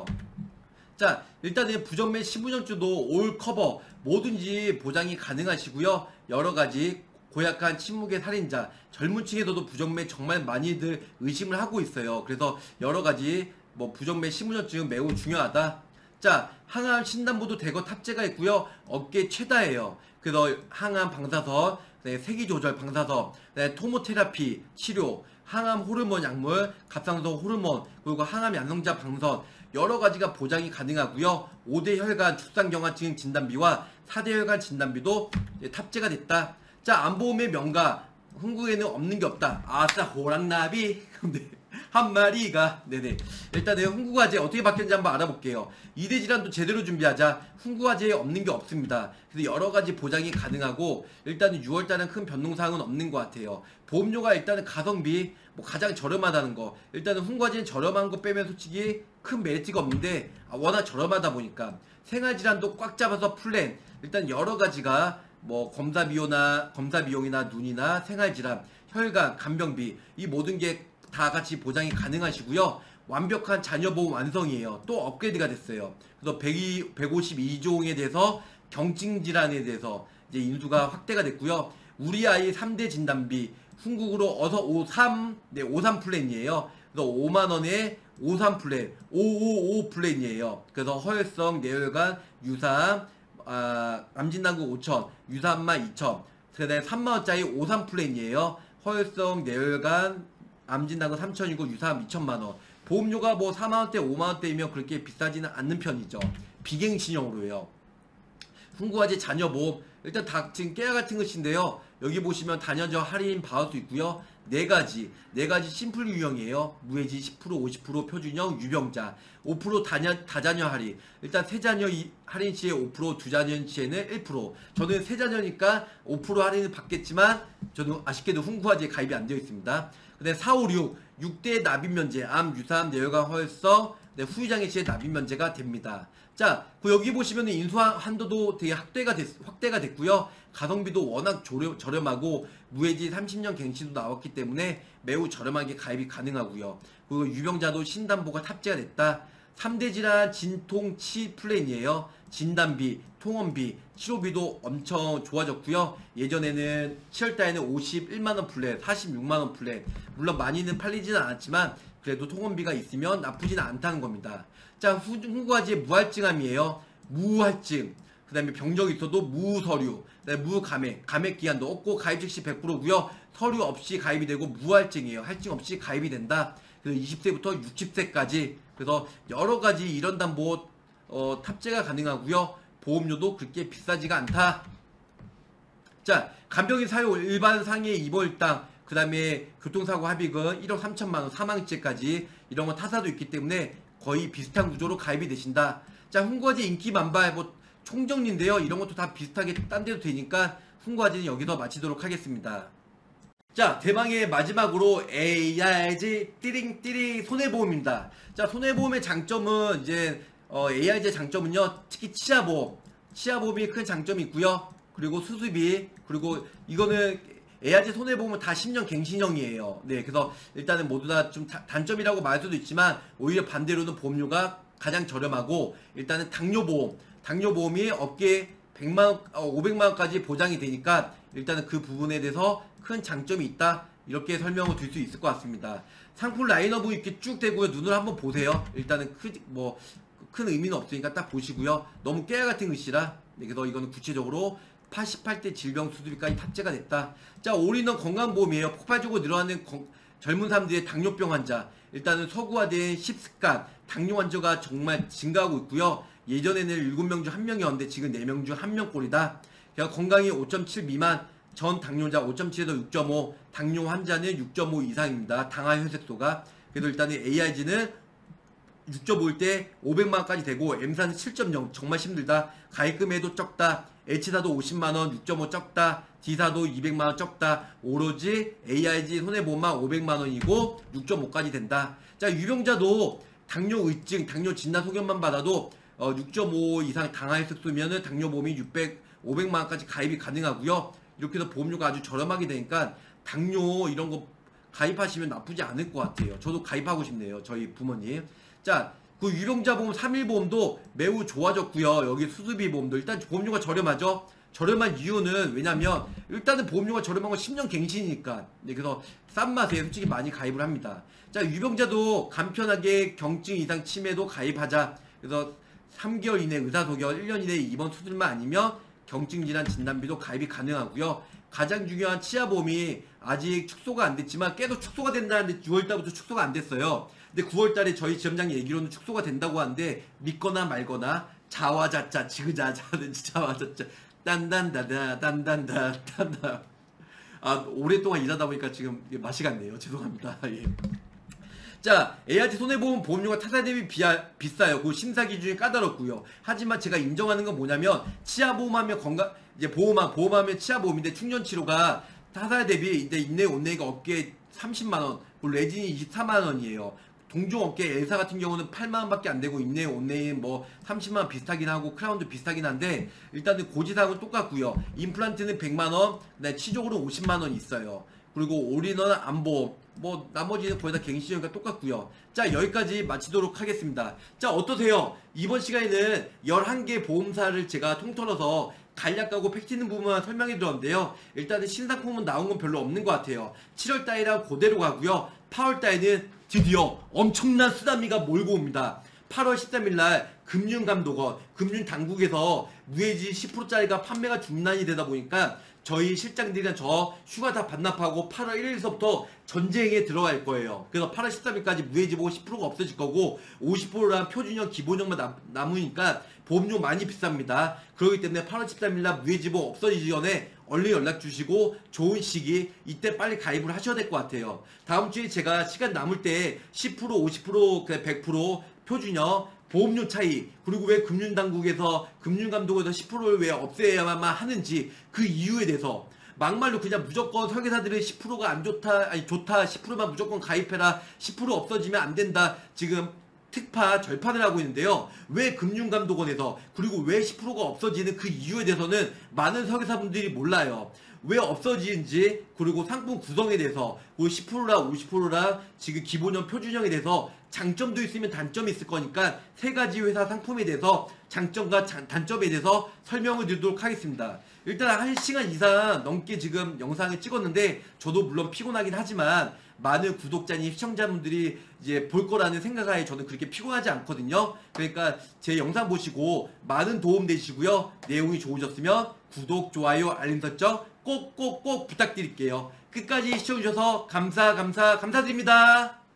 자, 일단은 부정맥 신무전증도 올 커버 뭐든지 보장이 가능하시고요. 여러가지 고약한 침묵의 살인자 젊은 층에서도 부정맥 정말 많이들 의심을 하고 있어요. 그래서 여러가지 뭐 부정맥 신무전증 매우 중요하다. 자, 항암 신담보도 대거 탑재가 있고요. 업계 최다예요. 그래서 항암 방사선, 네, 세기조절 방사선, 네, 토모테라피 치료, 항암 호르몬 약물, 갑상선 호르몬, 그리고 항암 양성자 방선 여러가지가 보장이 가능하고요. 오 대 혈관 축산경화증 진단비와 사 대 혈관 진단비도 탑재가 됐다. 자, 안보험의 명가 훈구에는 없는 게 없다. 아싸 호랑나비 한 마리가. 네네. 일단은 훈구화재 어떻게 바뀌었는지 한번 알아볼게요. 이 대 질환도 제대로 준비하자. 훈구화재에 없는 게 없습니다. 그래서 여러가지 보장이 가능하고 일단은 유월달은 큰 변동사항은 없는 것 같아요. 보험료가 일단은 가성비 뭐 가장 저렴하다는 거. 일단은 훈구화재는 저렴한 거 빼면 솔직히 큰 메리트가 없는데 워낙 저렴하다 보니까 생활질환도 꽉 잡아서 플랜. 일단 여러가지가 뭐 검사 비용이나 검사 비용이나 눈이나 생활질환, 혈관, 간병비 이 모든 게 다 같이 보장이 가능하시고요. 완벽한 자녀보험 완성이에요. 또 업그레이드가 됐어요. 그래서 백오십이 종에 대해서 경증질환에 대해서 이제 인수가 확대가 됐고요. 우리 아이 삼 대 진단비 훈국으로 어서 오십삼, 네, 오십삼 플랜이에요. 그래서 오만 원에 오십삼 플랜, 오백오십오 플랜이에요. 그래서 허혈성, 뇌혈관, 유사암, 아, 암진단국 오천, 유사암만 이천, 그다음에 삼만 원짜리 오십삼 플랜이에요. 허혈성, 뇌혈관, 암진단국 삼천이고 유사암 이천만 원. 보험료가 뭐 사만 원대, 오만 원대이면 그렇게 비싸지는 않는 편이죠. 비갱신형으로요. 훈구화재 자녀보험 일단 다 지금 깨알 같은 것인데요. 여기 보시면 다녀저 할인 받을 수 있고요. 네 가지, 네 가지 심플 유형이에요. 무해지 십 퍼센트, 오십 퍼센트 표준형, 유병자, 오 퍼센트 다녀, 다자녀 할인. 일단 세 자녀 할인 시에 오 퍼센트, 두 자녀 시에는 일 퍼센트. 저는 세 자녀니까 오 퍼센트 할인을 받겠지만 저는 아쉽게도 훈구화재에 가입이 안 되어 있습니다. 근데 사, 오, 육, 육 대 납입 면제, 암, 유사암, 뇌혈관, 허혈성, 네, 후유장애 시에 납입 면제가 됩니다. 자, 그 여기 보시면 인수 한도도 되게 확대가, 됐, 확대가 됐고요. 가성비도 워낙 저렴, 저렴하고 무해지 삼십 년 갱신도 나왔기 때문에 매우 저렴하게 가입이 가능하고요. 그리고 유병자도 신담보가 탑재가 됐다. 삼 대 질환 진통치 플랜이에요. 진단비, 통원비, 치료비도 엄청 좋아졌고요. 예전에는 칠월달에는 오십일만 원 플랜, 사십육만 원 플랜. 물론 많이는 팔리지는 않았지만 그래도 통원비가 있으면 나쁘지는 않다는 겁니다. 자, 훈구화재 무할증암이에요. 무할증. 그 다음에 병적이 있어도 무서류. 그 다음에 무감액. 감액기한도 없고 가입 즉시 백 퍼센트고요. 서류 없이 가입이 되고 무할증이에요. 할증 없이 가입이 된다. 그래서 이십 세부터 육십 세까지. 그래서 여러가지 이런 담보 어, 탑재가 가능하고요. 보험료도 그렇게 비싸지가 않다. 자, 간병인 사유 일반 상해 입원일당, 그 다음에 교통사고 합의금 일억 삼천만 원, 사망치까지 이런 건 타사도 있기 때문에 거의 비슷한 구조로 가입이 되신다. 자, 훈구화재 인기 만발 뭐 총정리인데요. 이런 것도 다 비슷하게 딴 데도 되니까 훈구화재는 여기서 마치도록 하겠습니다. 자, 대망의 마지막으로 에이아이지 띠링띠링 손해보험입니다. 자, 손해보험의 장점은 이제 어, 에이아이지의 장점은요, 특히 치아보험, 치아보험이 큰 장점이 있고요. 그리고 수수비, 그리고 이거는 에이아이지 손해보험은 다 십 년 갱신형이에요. 네, 그래서 일단은 모두 다 좀 단점이라고 말할 수도 있지만 오히려 반대로는 보험료가 가장 저렴하고, 일단은 당뇨보험, 당뇨보험이 업계에 백만 원, 오백만 원까지 보장이 되니까 일단은 그 부분에 대해서 큰 장점이 있다. 이렇게 설명을 드릴 수 있을 것 같습니다. 상품 라인업이 이렇게 쭉 되고요. 눈을 한번 보세요. 일단은 크, 뭐, 큰 의미는 없으니까 딱 보시고요. 너무 깨알 같은 글씨라. 네, 그래서 이거는 구체적으로 팔십팔 대 질병 수술비까지 탑재가 됐다. 자, 올인원 건강보험이에요. 폭발적으로 늘어나는 건, 젊은 사람들의 당뇨병 환자. 일단은 서구화된 식습관, 당뇨 환자가 정말 증가하고 있고요. 예전에는 일곱 명 중 한 명이었는데 지금 네 명 중 한 명꼴이다. 그러니까 건강이 오 점 칠 미만, 전 당뇨자 오 점 칠에서 육 점 오, 당뇨 환자는 육 점 오 이상입니다. 당화 혈색소가. 그래도 일단은 에이아이지는 육 점 오일 때 오백만 원까지 되고, M사는 칠 점 영, 정말 힘들다. 가입금액도 적다. H사도 오십만 원, 육 점 오 적다. D사도 이백만 원 적다. 오로지 에이아이지 손해보험만 오백만 원이고 육 점 오까지 된다. 자, 유병자도 당뇨 의증, 당뇨 진단 소견만 받아도 어, 육 점 오 이상 당하했으면은 당뇨보험이 육백, 오백만 원까지 가입이 가능하고요. 이렇게 해서 보험료가 아주 저렴하게 되니까 당뇨 이런 거 가입하시면 나쁘지 않을 것 같아요. 저도 가입하고 싶네요. 저희 부모님. 자, 그 유병자 보험 삼 일 보험도 매우 좋아졌고요. 여기 수수비 보험도 일단 보험료가 저렴하죠. 저렴한 이유는 왜냐면 일단은 보험료가 저렴한 건 십 년 갱신이니까. 네, 그래서 싼 맛에 솔직히 많이 가입을 합니다. 자, 유병자도 간편하게 경증 이상 치매도 가입하자. 그래서 삼 개월 이내 의사소견, 일 년 이내 입원 수술만 아니면 경증질환 진단비도 가입이 가능하고요. 가장 중요한 치아보험이 아직 축소가 안 됐지만 계속 축소가 된다는데 유월 달부터 축소가 안 됐어요. 근데 구월 달에 저희 지점장 얘기로는 축소가 된다고 하는데 믿거나 말거나 자와자자 지그자자는 자와자자 딴단다다 딴단다 딴다. 아, 오랫동안 일하다 보니까 지금 맛이 갔네요. 죄송합니다. 예. 자, 에이아르티 손해보험 보험료가 타사 대비 비하, 비싸요. 그 심사 기준이 까다롭고요. 하지만 제가 인정하는 건 뭐냐면 치아보험하면 건강 이제 보험하 보험하면 치아보험인데 충전치료가 타사 대비 이제 인내 온내가 업계 삼십만 원, 그리고 레진이 이십사만 원이에요. 동종업계 엘사 같은 경우는 팔만 원밖에 안 되고 인내 온내인 뭐 삼십만 원 비슷하긴 하고 크라운도 비슷하긴 한데 일단은 고지사항은 똑같고요. 임플란트는 백만 원, 그다음에 치족으로는 오십만 원 있어요. 그리고 올인원 안보험 뭐 나머지는 거의 다 갱신이니까 똑같고요. 자, 여기까지 마치도록 하겠습니다. 자, 어떠세요? 이번 시간에는 열한 개 보험사를 제가 통틀어서 간략하고 팩트 있는 부분만 설명해 드렸는데요. 일단은 신상품은 나온 건 별로 없는 것 같아요. 칠월 달이랑 그대로 가고요. 팔월 달에는 드디어 엄청난 쓰나미가 몰고 옵니다. 팔월 십삼일 날 금융감독원, 금융당국에서 무해지 십 퍼센트짜리가 판매가 중단이 되다 보니까 저희 실장들이랑 저 휴가 다 반납하고 팔월 일일서부터 전쟁에 들어갈 거예요. 그래서 팔월 십삼일까지 무해지 보험 십 퍼센트가 없어질 거고 오십 퍼센트랑 표준형 기본형만 남, 남으니까 보험료 많이 비쌉니다. 그렇기 때문에 팔월 십삼일 날 무해지 보험 없어지기 전에 얼른 연락 주시고 좋은 시기 이때 빨리 가입을 하셔야 될 것 같아요. 다음 주에 제가 시간 남을 때 십 퍼센트, 오십 퍼센트, 그냥 백 퍼센트 표준형 보험료 차이, 그리고 왜 금융당국에서 금융감독에서 십 퍼센트를 왜 없애야만 하는지 그 이유에 대해서 막말로 그냥 무조건 설계사들은 십 퍼센트가 안 좋다, 아니 좋다, 십 퍼센트만 무조건 가입해라, 십 퍼센트 없어지면 안 된다, 지금 특파 절판을 하고 있는데요. 왜 금융감독원에서, 그리고 왜 십 퍼센트가 없어지는 그 이유에 대해서는 많은 설계사분들이 몰라요. 왜 없어지는지, 그리고 상품 구성에 대해서 십 퍼센트랑 오십 퍼센트랑 지금 기본형 표준형에 대해서 장점도 있으면 단점이 있을 거니까 세 가지 회사 상품에 대해서 장점과 단점에 대해서 설명을 드리도록 하겠습니다. 일단 한 시간 이상 넘게 지금 영상을 찍었는데 저도 물론 피곤하긴 하지만 많은 구독자님, 시청자분들이 이제 볼 거라는 생각하에 저는 그렇게 피곤하지 않거든요. 그러니까 제 영상 보시고 많은 도움 되시고요. 내용이 좋으셨으면 구독, 좋아요, 알림 설정 꼭꼭꼭 부탁드릴게요. 끝까지 시청해주셔서 감사 감사 감사드립니다.